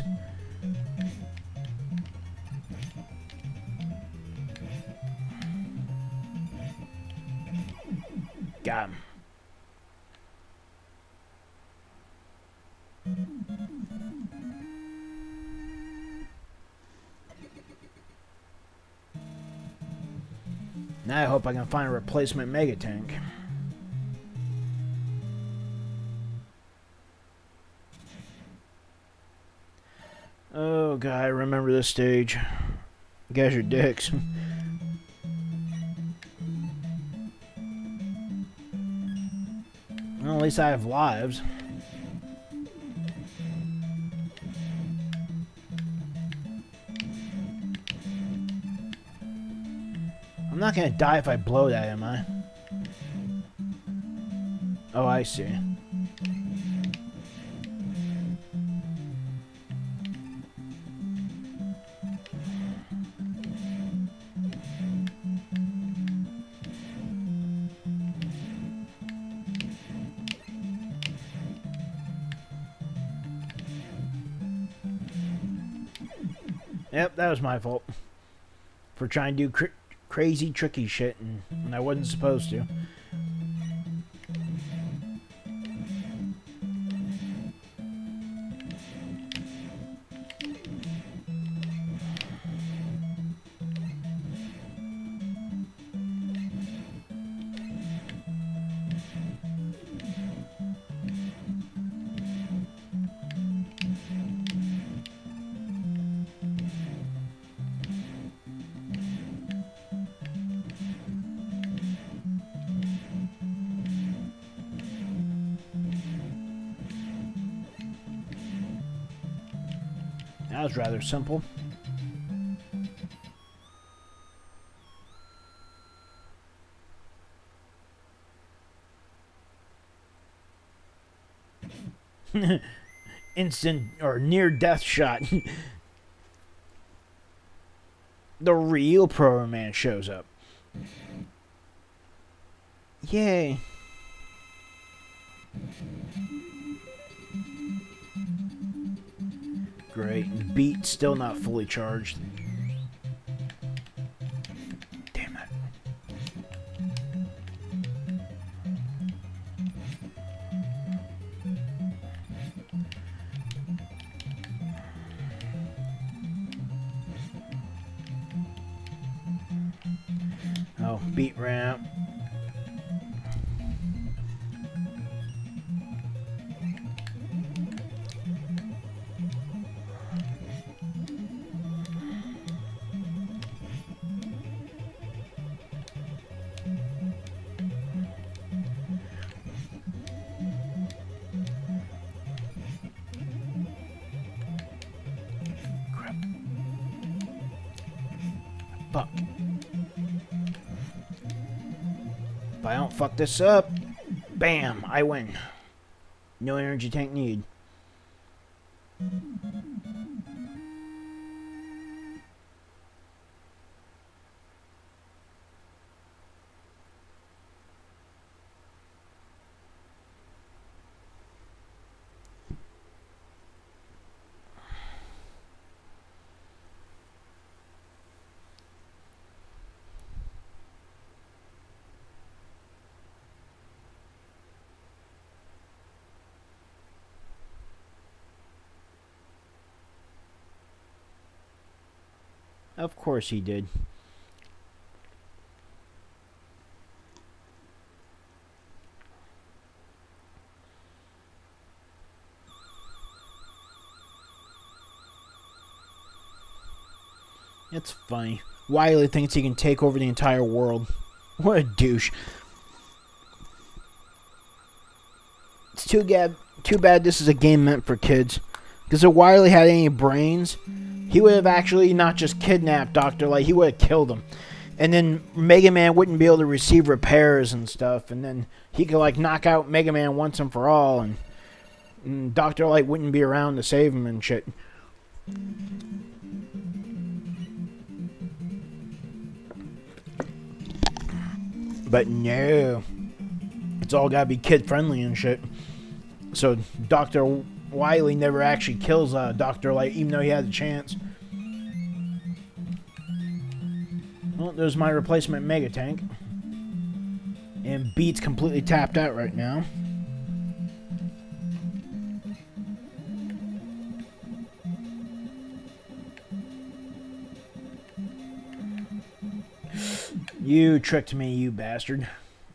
Got him. Now I hope I can find a replacement mega tank. Oh god, I remember this stage. You guys are dicks. Well, at least I have lives. I'm not gonna die if I blow that, am I? Oh, I see. Yep, that was my fault. For trying to do cr crazy, tricky shit, and, and I wasn't supposed to. That was rather simple. Instant or near death shot. The real Pro Man shows up. Yay. Great. Beat still not fully charged. Damn it. Oh, beat ramp. Fuck. If I don't fuck this up, bam, I win. No energy tank need. Of course he did. It's funny. Wily thinks he can take over the entire world. What a douche. It's too bad, too bad this is a game meant for kids. Because if Wily had any brains, He would have actually not just kidnapped Doctor Light, he would have killed him. And then Mega Man wouldn't be able to receive repairs and stuff. And then he could, like, knock out Mega Man once and for all. And, and Doctor Light wouldn't be around to save him and shit. But no. It's all gotta be kid-friendly and shit. So Doctor Wily never actually kills uh, Doctor Light, even though he had the chance. Well, there's my replacement Mega Tank. And Beat's completely tapped out right now. You tricked me, you bastard.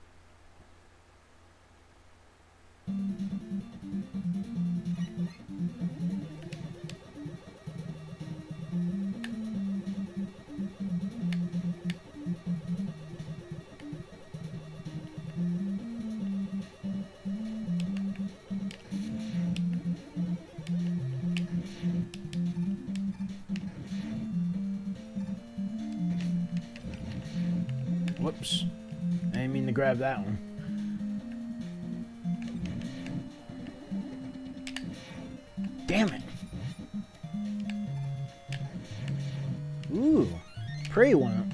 Whoops. I didn't mean to grab that one. Damn it. Ooh. Pretty one.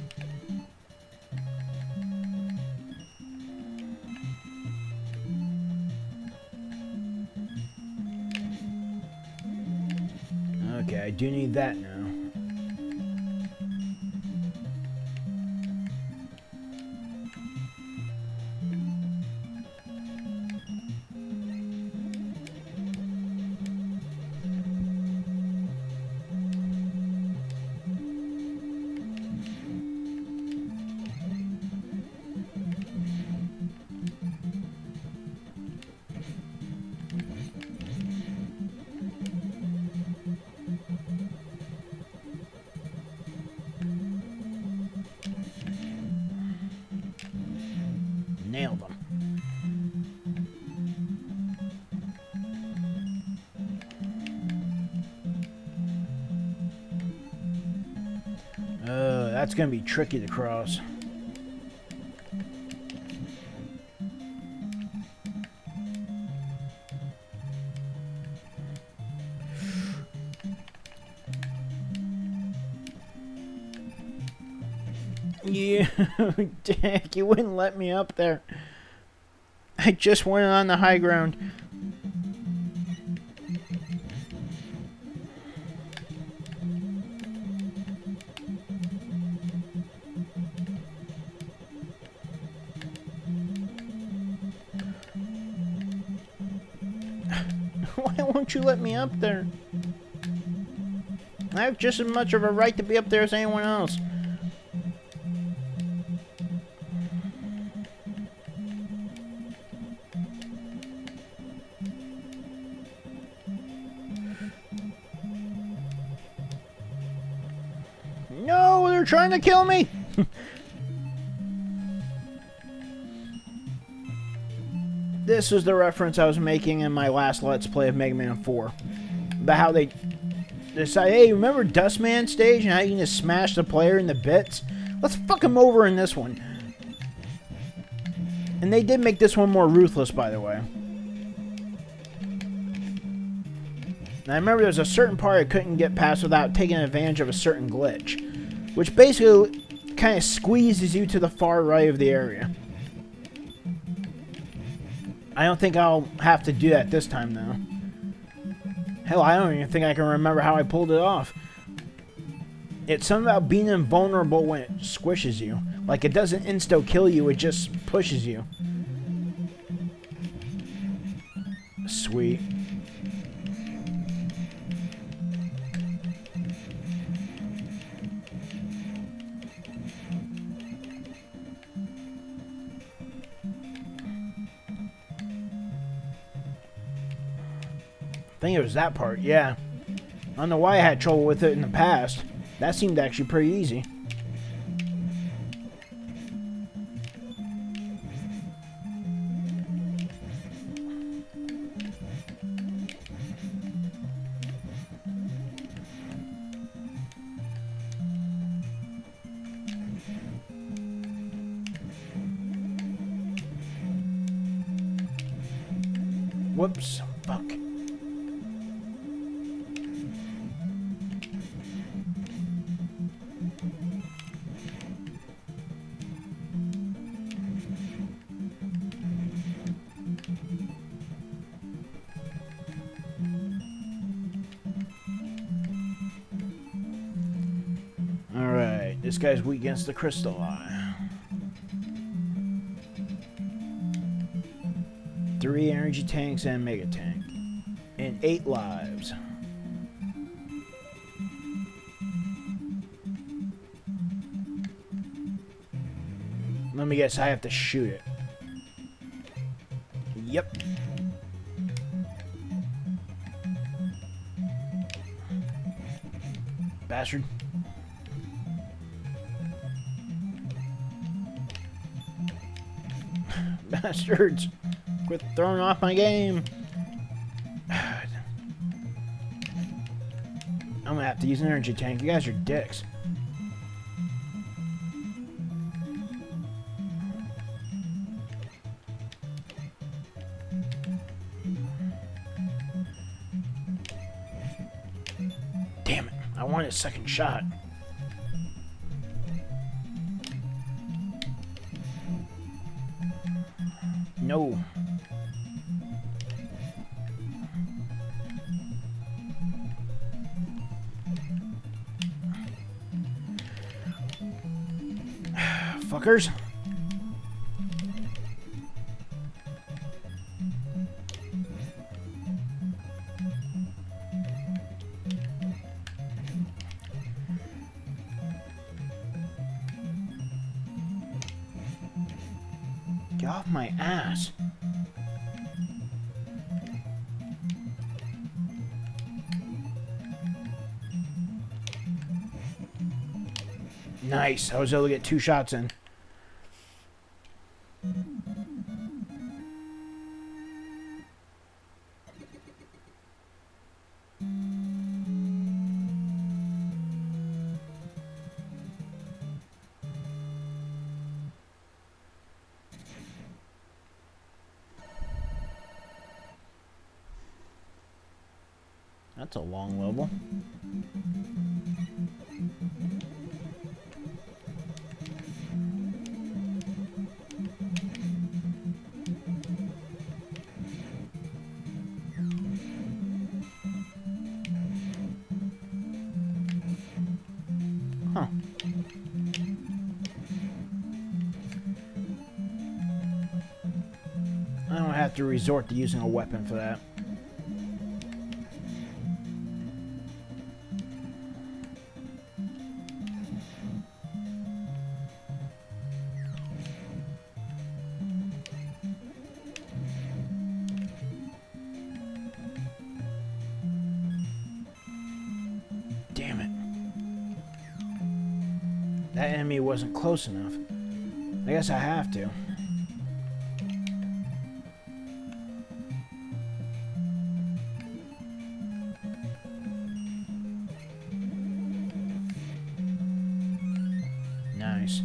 Okay, I do need that now. Nailed them. Uh, that's gonna be tricky to cross. You, Dick, you wouldn't let me up there. I just went on the high ground. Why won't you let me up there? I have just as much of a right to be up there as anyone else. No, they're trying to kill me! This is the reference I was making in my last Let's Play of Mega Man four. About how they decide, hey, remember Dustman stage and how you can just smash the player in the bits? Let's fuck him over in this one. And they did make this one more ruthless, by the way. And I remember there was a certain part I couldn't get past without taking advantage of a certain glitch, which basically kind of squeezes you to the far right of the area. I don't think I'll have to do that this time, though. Hell, I don't even think I can remember how I pulled it off. It's something about being invulnerable when it squishes you. Like, it doesn't insta-kill you, it just pushes you. Sweet. I think it was that part, yeah. I don't know why I had trouble with it in the past. That seemed actually pretty easy. Whoops. Fuck. Alright, this guy's weak against the crystal eye. Three energy tanks and mega tank. And eight lives. Let me guess, I have to shoot it. Yep. Bastard. Bastards. Quit throwing off my game. I'm gonna have to use an energy tank. You guys are dicks. Damn it. I wanted a second shot. No. Fuckers. Get off my ass. Nice. I was able to get two shots in. That's a long level. Huh. I don't have to resort to using a weapon for that. Damn it. That enemy wasn't close enough. I guess I have to. Nice.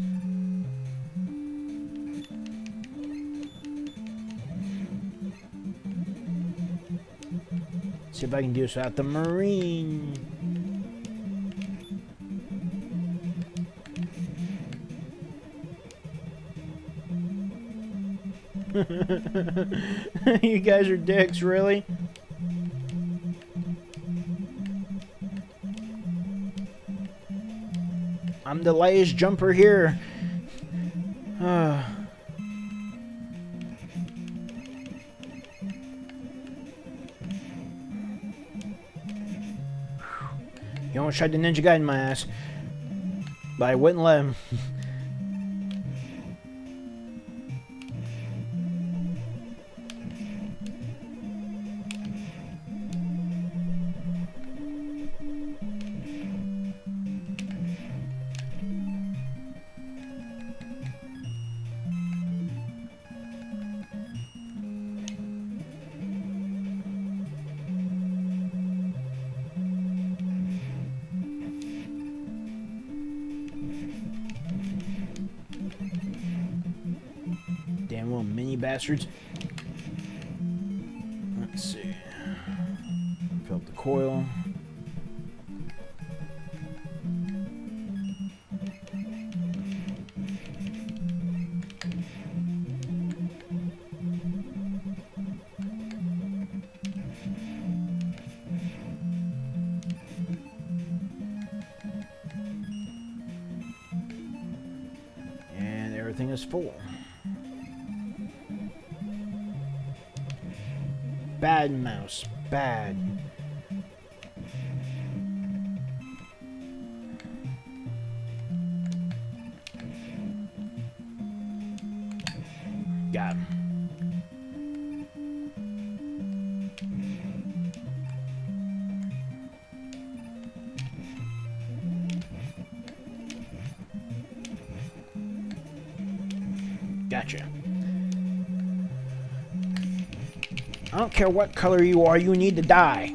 See if I can do this without the Marine. You guys are dicks, really? I'm the lightest jumper here. Uh. He almost tried to ninja guide my ass, but I wouldn't let him. Damn little mini bastards. Let's see. Fill up the coil. And everything is full. Bad mouse. Bad. Got him. Gotcha. I don't care what color you are, you need to die.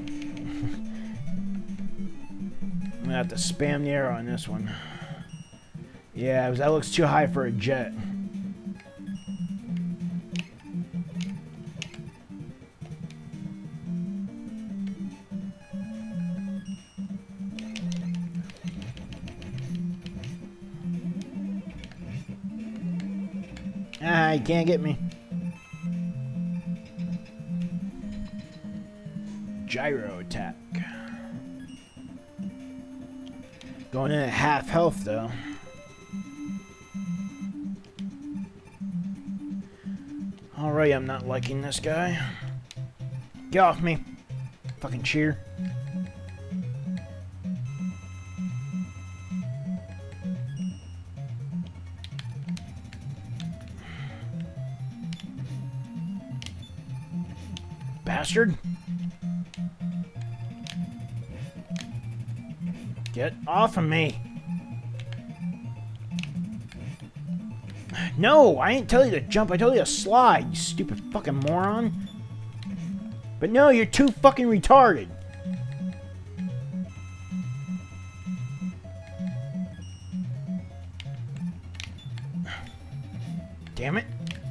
I'm gonna have to spam the arrow on this one. Yeah, that looks too high for a jet. Ah, you can't get me. Gyro attack. Going in at half health though. Alright, I'm not liking this guy. Get off me. Fucking cheer. Bastard. Get off of me. No, I ain't tell you to jump. I told you to slide, you stupid fucking moron. But no, you're too fucking retarded. Damn it.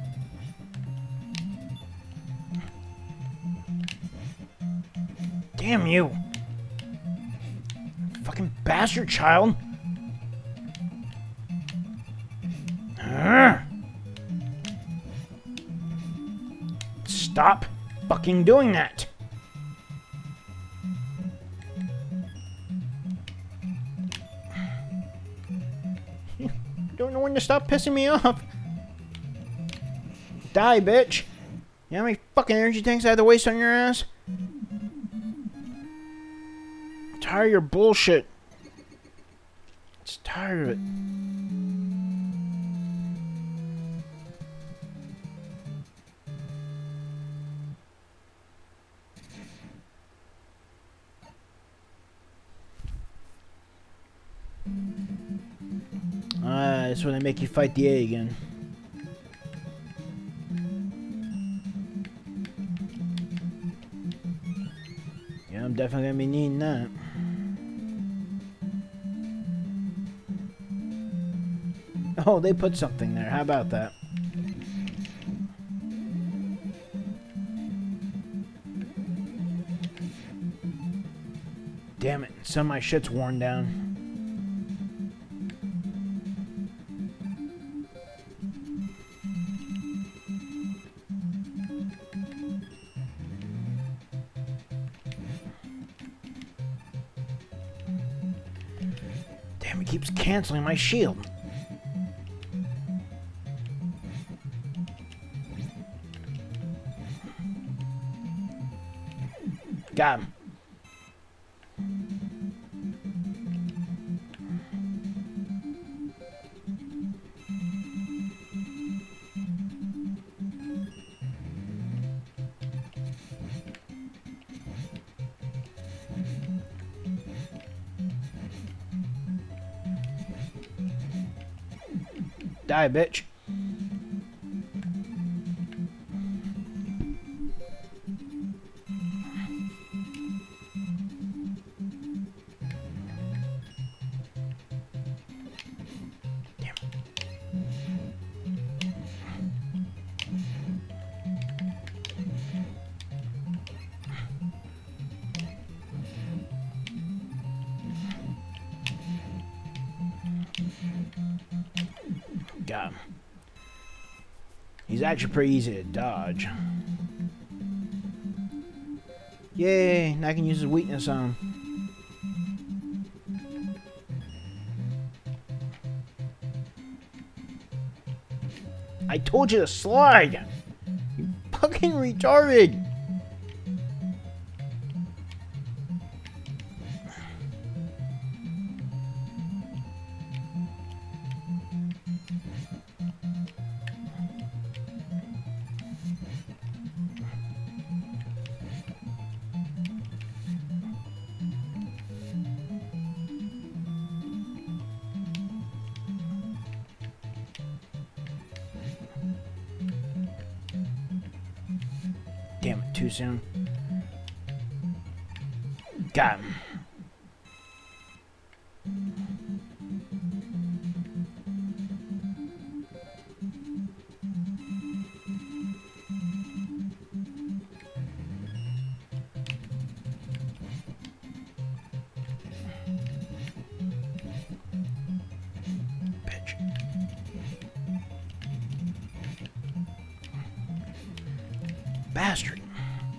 Damn you. Fucking bastard child. Urgh. Stop fucking doing that. You don't know when to stop pissing me off. Die, bitch. You know how many fucking energy tanks I had to waste on your ass? I'm tired of your bullshit. Just tired of it. Ah, that's when they make you fight the A again. Yeah, I'm definitely gonna be needing that. Oh, they put something there. How about that? Damn it, some of my shit's worn down. Damn, it keeps canceling my shield. Got him. Die, bitch. Got him. He's actually pretty easy to dodge. Yay, now I can use his weakness on him. I told you to slide! You fucking retarded! Damn it, too soon. Got him. Bitch. Bastard.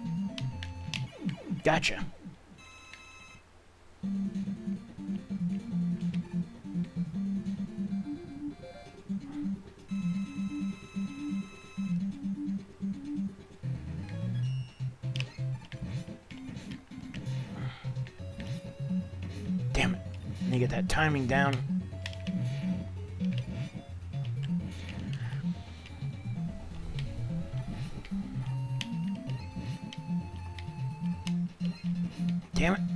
Gotcha. Damn it. Let me get that timing down. Damn it.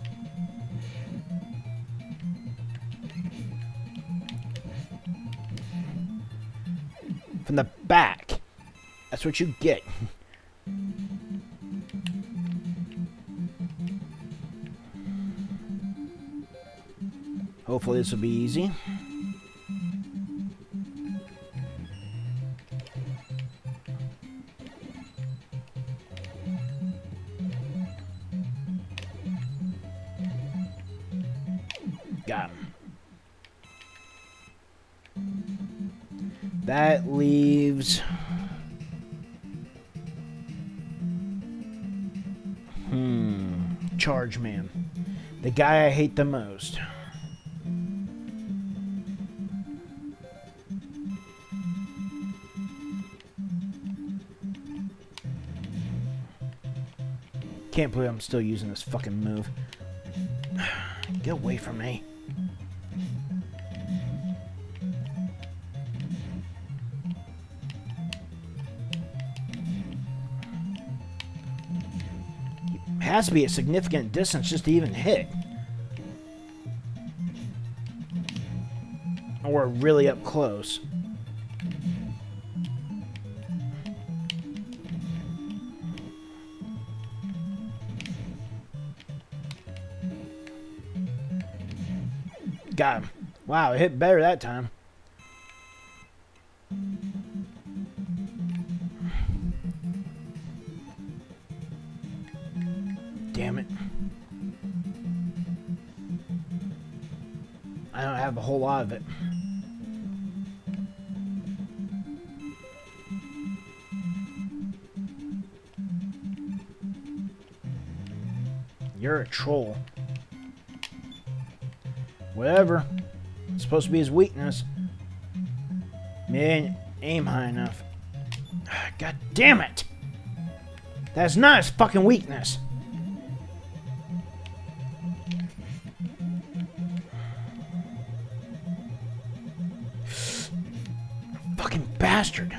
From the back. That's what you get. Hopefully this will be easy. Got him. That leaves... Hmm. Charge Man. The guy I hate the most. Can't believe I'm still using this fucking move. Get away from me. It has to be a significant distance just to even hit. Or really up close. Got him. Wow, it hit better that time. Damn it. I don't have a whole lot of it. You're a troll. Whatever. It's supposed to be his weakness. Man, aim high enough. God damn it! That's not his fucking weakness. Fucking bastard.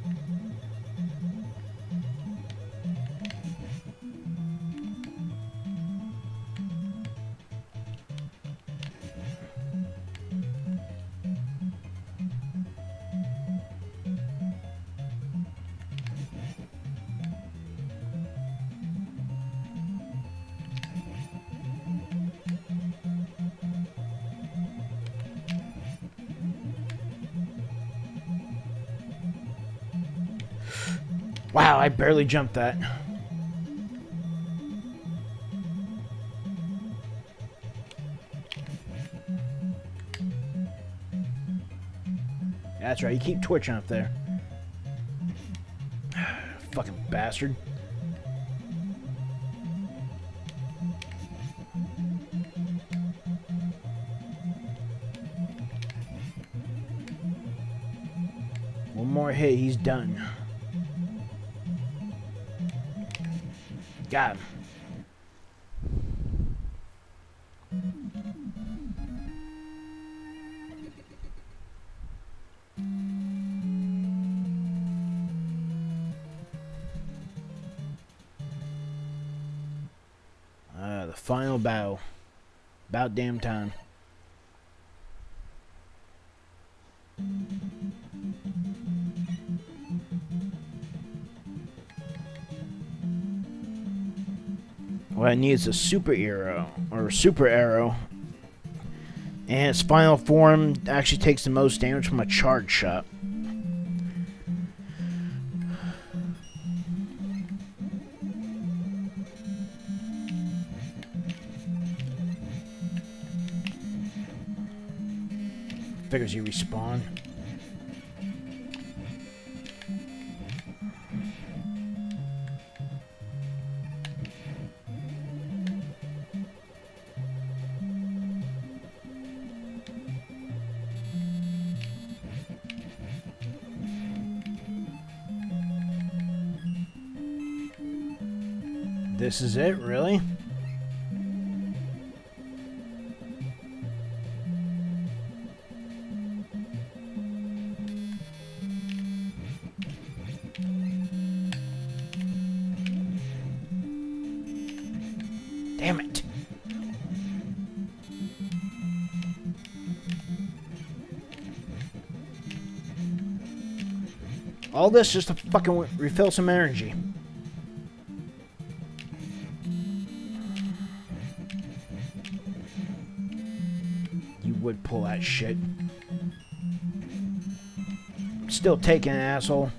Wow, I barely jumped that. That's right, you keep twitching up there. Fucking bastard. One more hit, he's done. Got him. Uh, the final battle. About damn time. What I need is a super arrow, or super arrow. And its final form actually takes the most damage from a charge shot. Figures you respawn. This is it, really? Damn it. All this just to fucking refill some energy. You would pull that shit. Still taking an asshole.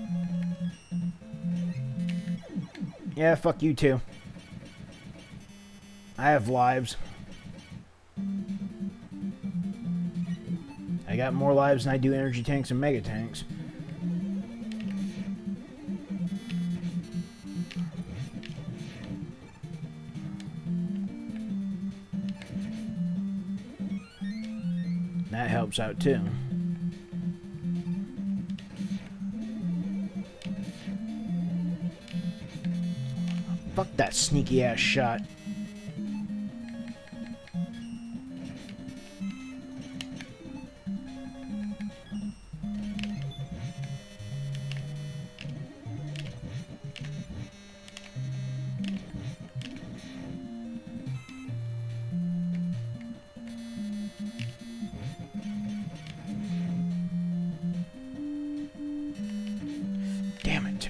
Yeah, fuck you too. I have lives. I got more lives than I do energy tanks and mega tanks. That helps out too. Fuck that sneaky ass shot. Damn it.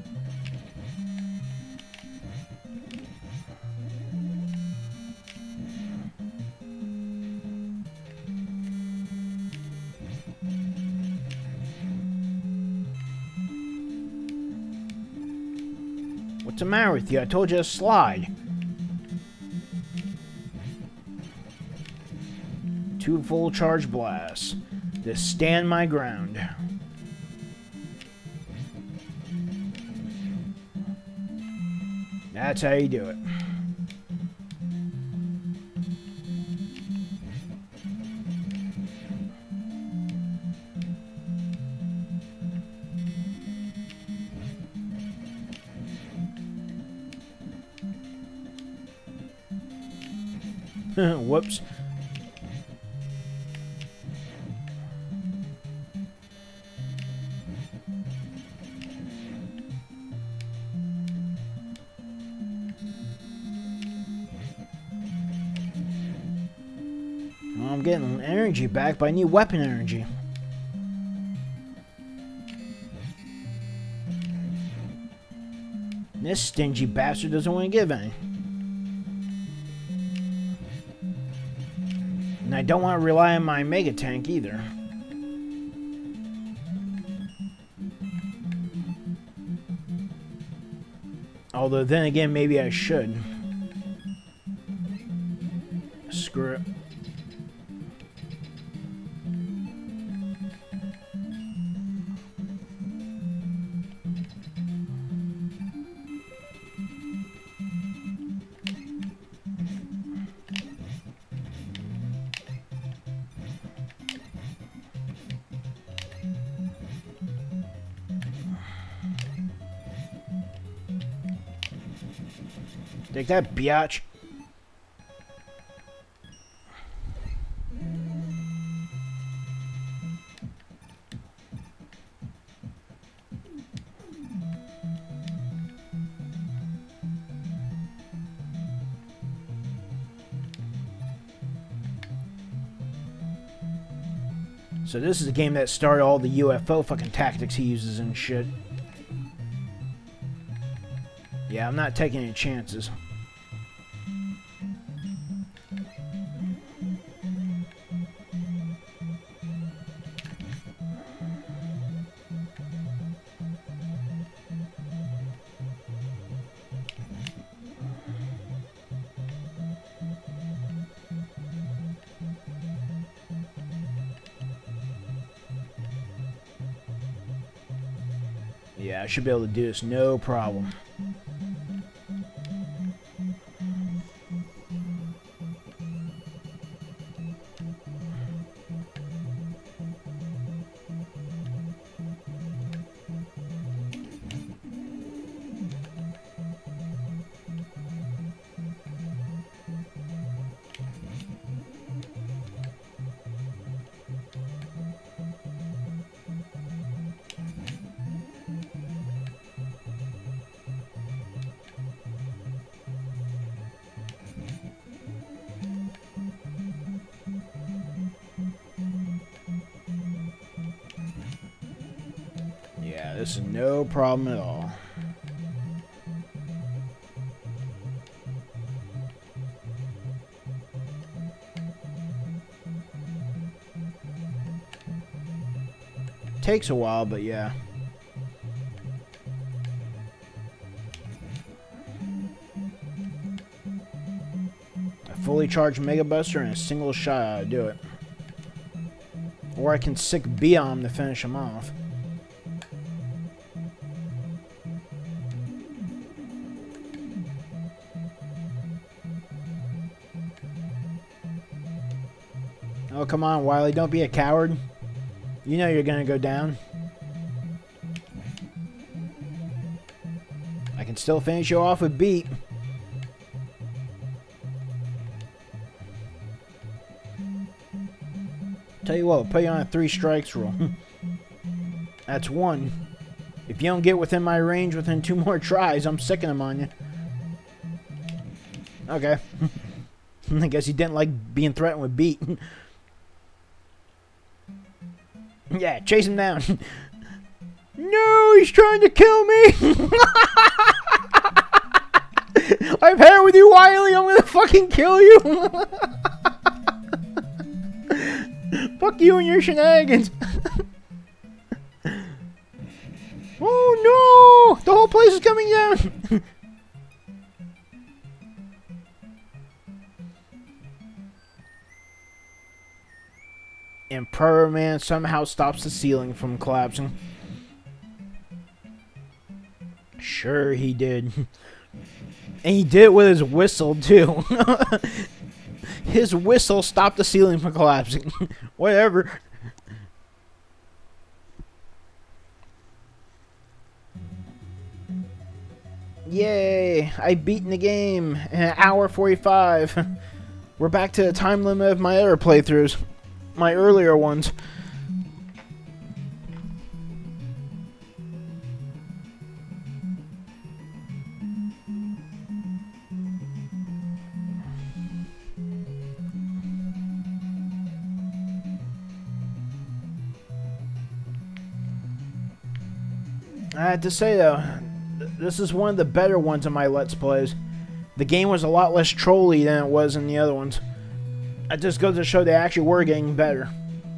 What's the matter with you? I told you to slide. Two full charge blasts. Just stand my ground. That's how you do it. Whoops. Well, I'm getting energy back, but I need weapon energy. This stingy bastard doesn't want to give any. And I don't want to rely on my mega tank either. Although then again, maybe I should. Screw it. Take that, biatch. So this is a game that started all the U F O fucking tactics he uses and shit. Yeah, I'm not taking any chances. Yeah, I should be able to do this, no problem. Yeah, this is no problem at all. Takes a while, but yeah. A fully charged Mega Buster in a single shot ought to do it. Or I can sick Beyond to finish him off. Oh, come on, Wily, don't be a coward. You know you're gonna go down. I can still finish you off with Beat. Tell you what, we'll put you on a three strikes rule. That's one. If you don't get within my range within two more tries, I'm sicking them on you. Okay. I guess he didn't like being threatened with Beat. Yeah, chase him down. No, he's trying to kill me. I've had it with you, Wily. I'm gonna fucking kill you. Fuck you and your shenanigans. Oh no! The whole place is coming down. And Proto Man somehow stops the ceiling from collapsing. Sure he did. And he did it with his whistle too. His whistle stopped the ceiling from collapsing. Whatever. Yay! I've beaten the game in an hour forty-five. We're back to the time limit of my other playthroughs. My earlier ones. I had to say though, this is one of the better ones in my Let's Plays. The game was a lot less trolly than it was in the other ones. It just goes to show they actually were getting better.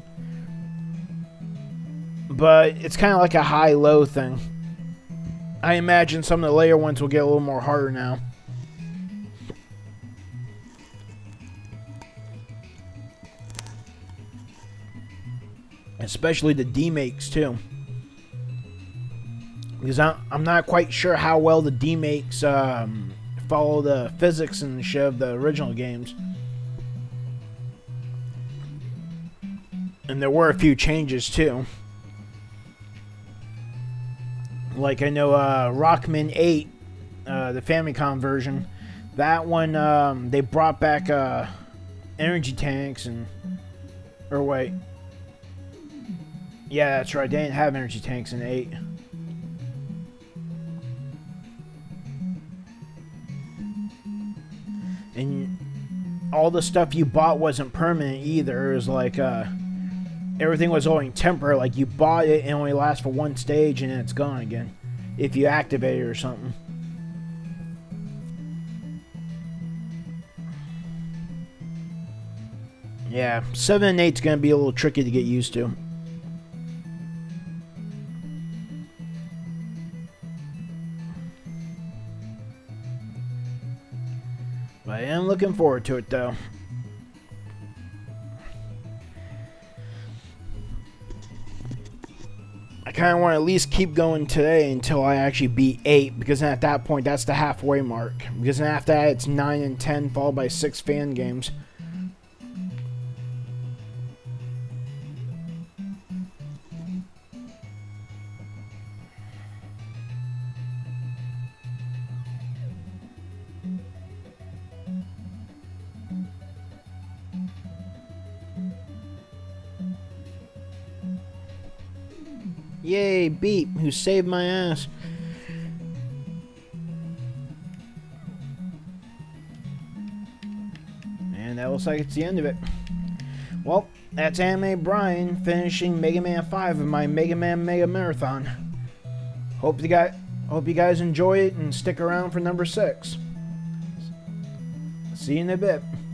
But it's kind of like a high-low thing. I imagine some of the later ones will get a little more harder now. Especially the D-makes, too. Because I'm not quite sure how well the D-makes um, follow the physics and shit of the original games. And there were a few changes too. Like I know uh, Rockman eight, uh, the Famicom version, That one, um, they brought back uh, energy tanks and... Or wait. Yeah, that's right. They didn't have energy tanks in eight. And all the stuff you bought wasn't permanent either. It was like, uh... everything was only temporary. Like, you bought it and it only lasts for one stage and then it's gone again. If you activate it or something. Yeah, seven and eight's gonna be a little tricky to get used to. But I am looking forward to it, though. I kind of want to at least keep going today until I actually beat eight, because then at that point, that's the halfway mark. Because then after that, it's nine and ten, followed by six fan games. Yay, Beep, who saved my ass. And that looks like it's the end of it. Well, that's Anime Brian finishing Mega Man five of my Mega Man Mega Marathon. Hope you guys, hope you guys enjoy it and stick around for number six. See you in a bit.